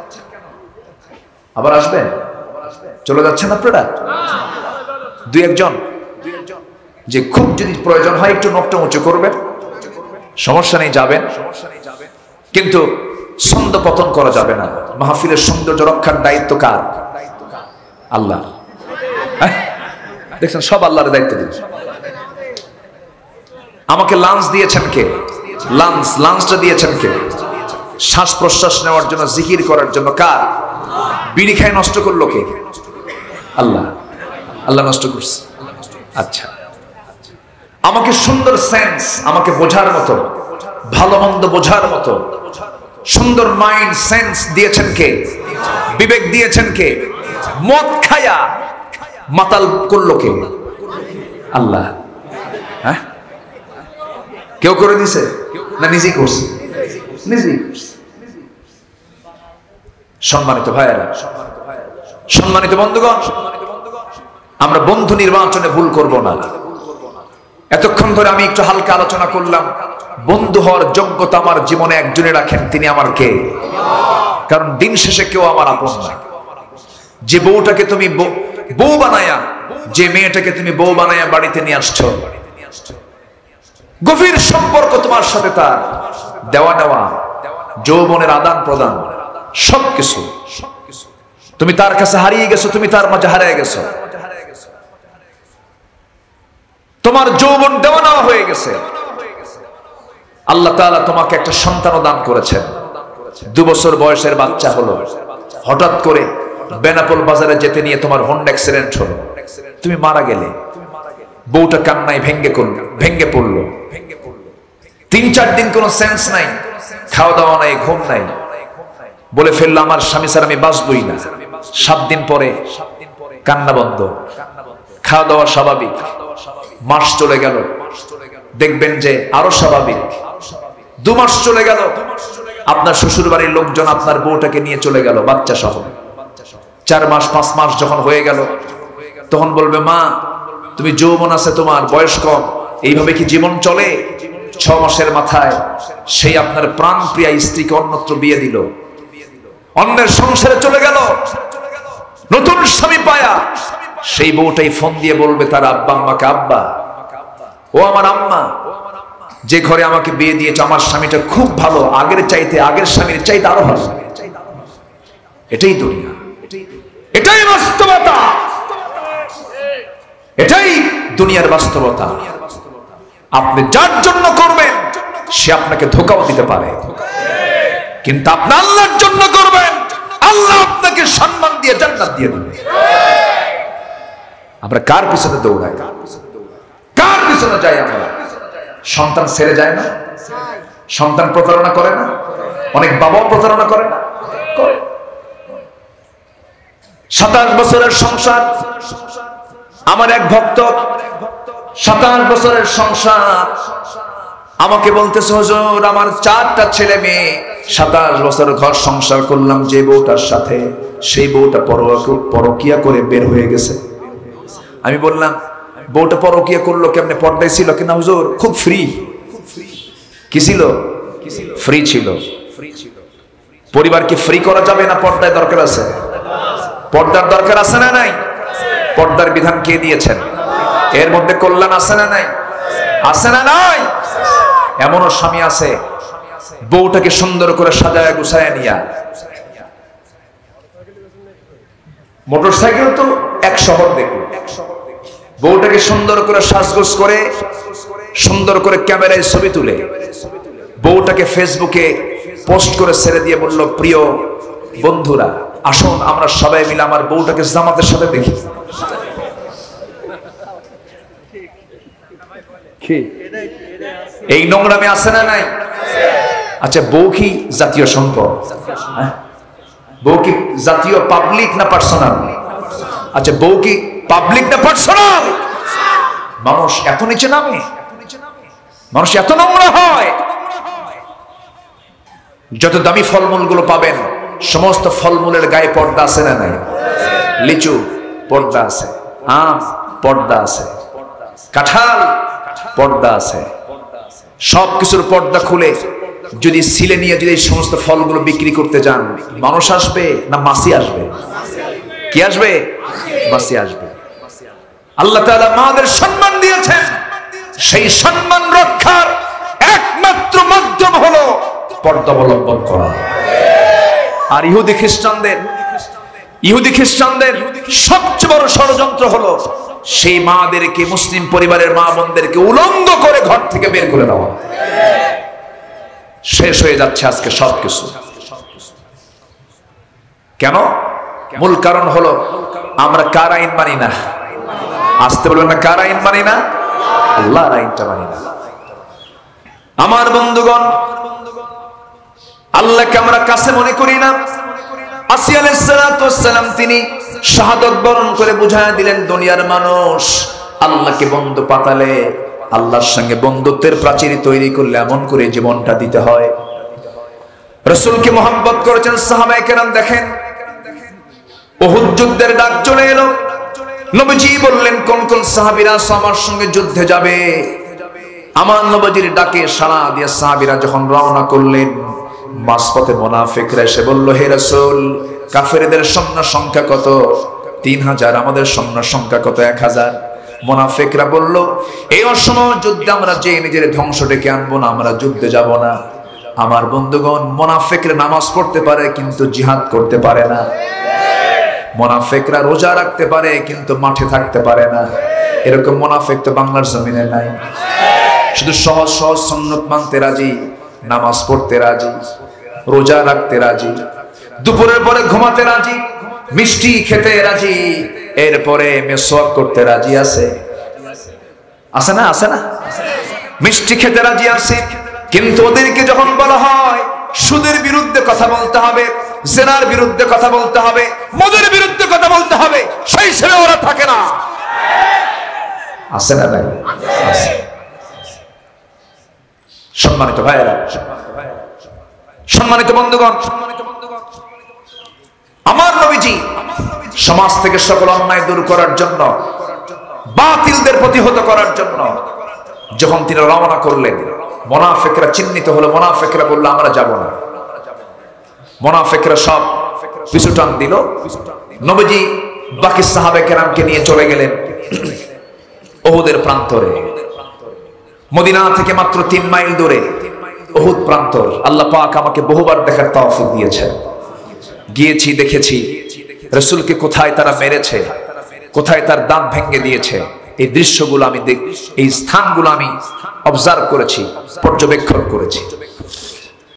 আবার আসবেন? চলে যাচ্ছেন আপনারা? দুই একজন যে খুব যদি প্রয়োজন হয় একটু নখটা উঁচু করবেন, সমস্যা নেই, যাবেন, কিন্তু ছন্দ পতন করা যাবে না। মাহফিলের সৌন্দর্য রক্ষার দায়িত্ব কার? আল্লাহ। দেখছেন, সব আল্লাহর দায়িত্ব দিয়েছেন। আমাকে লাঞ্চ দিয়েছেন কে? লাঞ্চ লাঞ্চটা দিয়েছেন কে? শ্বাস প্রশ্বাস নেওয়ার জন্য, জিকির করার জন্য কার? বিড়ি খায় নষ্ট করলো কে? আল্লাহ। আল্লাহ নষ্ট করছে। আচ্ছা, আমাকে সুন্দর সেন্স, আমাকে বোঝার মতো, ভালো মন্দ বোঝার মতো সুন্দর মাইন্ড সেন্স দিয়েছেন কে? বিবেক দিয়েছেন কে? মদ খায়া মাতাল করলো কে? আল্লাহ। হ্যাঁ, কেউ করে দিছে না নিজেই করছে? নিজেই করছে। সম্মানিত ভাইয়েরা, সম্মানিত বন্ধুগণ, আমরা বন্ধু নির্বাচনে ভুল করব না। এতক্ষণ ধরে আমি একটু হালকা আলোচনা করলাম, বন্ধু হওয়ার যোগ্যতা আমার জীবনে একজনে রাখেন, তিনি আমার কে? কারণ দিন শেষে কেউ আমার আপন না। যে বউটাকে তুমি বউ বানায়া, যে মেয়েটাকে তুমি বউ বানায়া বাড়িতে নিয়ে আসছো, গভীর সম্পর্ক তোমার সাথে, তার দেওয়া নেওয়া, যৌবনের আদান প্রদান, সবকিছু তুমি তার কাছে হারিয়ে গেছো, তুমি তার মাঝে হারিয়ে গেছো, তোমার যৌবন দেওয়া নেওয়া হয়ে গেছে। আল্লাহ তাআলা তোমাকে একটা সন্তান দান করেছেন, দু বছর বয়সের বাচ্চা হলো, হঠাৎ করে বেনাপোল বাজারে যেতে নিয়ে তোমার হোন্ডা অ্যাক্সিডেন্ট হলো, তুমি মারা গেলে, বউটা কান্নায় ভেঙ্গে করলো, ভেঙ্গে পড়লো, তিন চার দিন কোনো সেন্স নাই, খাওয়া দাওয়া নাই, ঘুম নাই, বলে ফেললো আমার স্বামী স্যার আমি বাঁচবই না। সাত দিন পরে কান্না বন্ধ, খাওয়া দাওয়া স্বাভাবিক, মাস চলে গেল, দেখবেন যে আরো স্বাভাবিক। দু মাস চলে গেল, আপনার শ্বশুর বাড়ির লোকজন আপনার বউটাকে নিয়ে চলে গেল বাচ্চা সহ। চার মাস পাঁচ মাস যখন হয়ে গেল তখন বলবে, মা তুমি যৌবন আছে তোমার, বয়স কম, এইভাবে কি জীবন চলে? ছ মাসের মাথায় সেই আপনার প্রাণ প্রিয়া স্ত্রীকে অন্যত্র বিয়ে দিল, অন্যের সংসারে চলে গেল, নতুন স্বামী পায়া সেই বউটাই ফোন দিয়ে বলবে তার আব্বা আম্মাকে, আব্বা ও আমার আম্মা, যে ঘরে আমাকে বিয়ে দিয়েছে আমার স্বামীটা খুব ভালো, আগের চাইতে আগের স্বামীর চাইতে আরো ভালো। এটাই দুনিয়া, এটাই বাস্তবতা, এটাই দুনিয়ার বাস্তবতা। আপনি যার জন্য করবেন সে আপনাকে ধোঁকাও দিতে পারে, কিন্তু আপনি আল্লাহর জন্য করবেন, আল্লাহ আপনাকে সম্মান দিয়ে জান্নাত দিয়ে দেবে। আমরা কার পিছনে দৌড়াই, কার পিছনে যাই? আমরা সন্তান ছেড়ে যায় না, সন্তান প্রতারণা করে না, অনেক বাবাও প্রতারণা করে না, করে। সাতাশ বছরের সংসার, আমার এক ভক্ত সাতাশ বছরের সংসার আমাকে বলতেছে, হুজুর আমার চারটা ছেলে মেয়ে, সাতাশ বছর ঘর সংসার করলাম যে বউটার সাথে, সেই বউটা পরকিয়া করে বের হয়ে গেছে। আমি বললাম, বউটা পরকিয়া করলো কেমনে? পর্দায় ছিল কিনা হুজুর? খুব ফ্রি। কি ছিল? ফ্রি ছিল। পরিবারকে ফ্রি করা যাবে না? পর্দায় দরকার আছে, পর্দার দরকার আছে না নাই? পর্দার বিধান কে দিয়েছেন? এর মধ্যে কল্যাণ আছে না নাই? আছে না নাই? এমনও স্বামী আছে বউটাকে সুন্দর করে সাজায় গুছায় নিয়া, মোটরসাইকেল তো এক শহর দেখলো, বউটাকে সুন্দর করে সাজগোজ করে সুন্দর করে ক্যামেরায় ছবি তুলে বউটাকে ফেসবুকে পোস্ট করে ছেড়ে দিয়ে বলল, প্রিয় বন্ধুরা আসুন আমরা সবাই মিলে আমার বউটাকে জামাতের সাথে দেখি। এই নোংরামে আছে না নাই? আচ্ছা, বউ কি জাতীয় সম্পদ? বউ কি জাতীয় পাবলিক না পার্সোনাল? আচ্ছা, বউ কি পাবলিক না পার্সোনাল? মানুষ এত নিচে নামে, মানুষ এত নোংরা হয়। যত দামি ফলমূল গুলো পাবেন সমস্ত ফলমূলের গায়ে পর্দা আছে না নাই? লিচু পর্দা আছে, আম পর্দা আছে, কাঁঠাল পর্দা আছে, সবকিছুর পর্দা খুলে যদি সিলে নিয়ে যদি এই সমস্ত ফলগুলো বিক্রি করতে যান, মানুষ আসবে না মাছি আসবে? কি আসবে? মাছি আসবে। আল্লাহ তাআলা মাদের সম্মান দিয়েছেন, সেই সম্মান রক্ষার একমাত্র মাধ্যম হলো পর্দা অবলম্বন করা। আর ইহুদি খ্রিস্টানদের ইহুদি খ্রিস্টানদের সবচেয়ে বড় ষড়যন্ত্র হলো সেই মাদেরকে, মুসলিম পরিবারের মা বোনদেরকে উলঙ্গ করে ঘর থেকে বের করে দেওয়া। শেষ হয়ে যাচ্ছে আজকে সবকিছু। কেন? মূল কারণ হলো আমরা কার আইন মানি না। আসতে বলবেন না, কার আইন মানি না? আল্লাহর আইনটা মানি না। আমার বন্ধুগণ, আল্লাহকে আমরা কাছে মনে করি না। আসিয়া আলাইহিস সালাতু ওয়াস সালাম তিনি শাহাদাত বরণ করে বুঝায় দিলেন, দুনিয়ার মানুষ আল্লাহকে বন্ধু পাতালে, আল্লাহর সঙ্গে বন্ধুত্বের প্রাচীর তৈরি করলে এমন করে জীবনটা দিতে হয়। রাসূলকে মহব্বত করেছেন সাহাবায়ে কেরাম। দেখেন, উহুদ যুদ্ধের ডাক চলে এলো, নবীজি বললেন, কোন কোন সাহাবীরা আমার সঙ্গে যুদ্ধে যাবে? আমার নবীজির ডাকে সাড়া দিয়ে সাহাবীরা যখন রওনা করলেন, মাঝপথে মুনাফিকরা এসে বলল, হে রাসূল, কাফেরদের সৈন্য সংখ্যা কত? তিন হাজার। আমাদের সৈন্য সংখ্যা কত? এক হাজার। মুনাফিকরা বলল, এই অসময় যুদ্ধে আমরা যে নিজের ধ্বংস ডেকে আনবো না, আমরা যুদ্ধে যাব না। আমার বন্ধুগণ, মুনাফিকরা নামাজ পড়তে পারে কিন্তু জিহাদ করতে পারে না। মুনাফিকরা রোজা রাখতে পারে কিন্তু মাঠে থাকতে পারে না। এরকম মুনাফিক তো বাংলার জমিনে নাই। শুধু সহজ সহজ সুন্নাত মানতে রাজি, নামাজ পড়তে রাজি, রোজা রাখতে রাজি, দুপুরের পরে ঘুমাতে রাজি, মিষ্টি খেতে রাজি, এরপরে মেসওয়াক করতে রাজি আছে। আছে না? আছে না? মিষ্টি খেতে রাজি আছে, কিন্তু ওদেরকে যখন বলা হয় সুদের বিরুদ্ধে কথা বলতে হবে, জেনার বিরুদ্ধে কথা বলতে হবে, মদের বিরুদ্ধে কথা বলতে হবে, সেই হিসেবে ওরা থাকে না। আছে না ভাই? আছে। সম্মানিত ভাইয়েরা, সম্মানিত বন্ধুগণ, আমার নবীজি সমাজ থেকে সকল অন্যায় দূর করার জন্য, বাতিলদের প্রতিহত করার জন্য যখন তিনি রওনা করলেন, মুনাফিকরা চিহ্নিত হলো। মুনাফিকরা বলল আমরা যাব না। মুনাফিকরা সব পিছু টান দিল। নবীজি বাকি সাহাবে কেরামকে নিয়ে চলে গেলেন উহুদের প্রান্তরে। মদিনা থেকে মাত্র তিন মাইল দূরে উহুদ প্রান্তর। আল্লাহ পাক আমাকে বহুবার দেখার তৌফিক দিয়েছেন। গিয়েছি, দেখেছি রাসূলকে কোথায় তারা মেরেছে, কোথায় তার দাঁত ভেঙে দিয়েছে। এই দৃশ্যগুলো আমি দেখ, এই স্থানগুলো আমি অবজার্ভ করেছি, পর্যবেক্ষণ করেছি।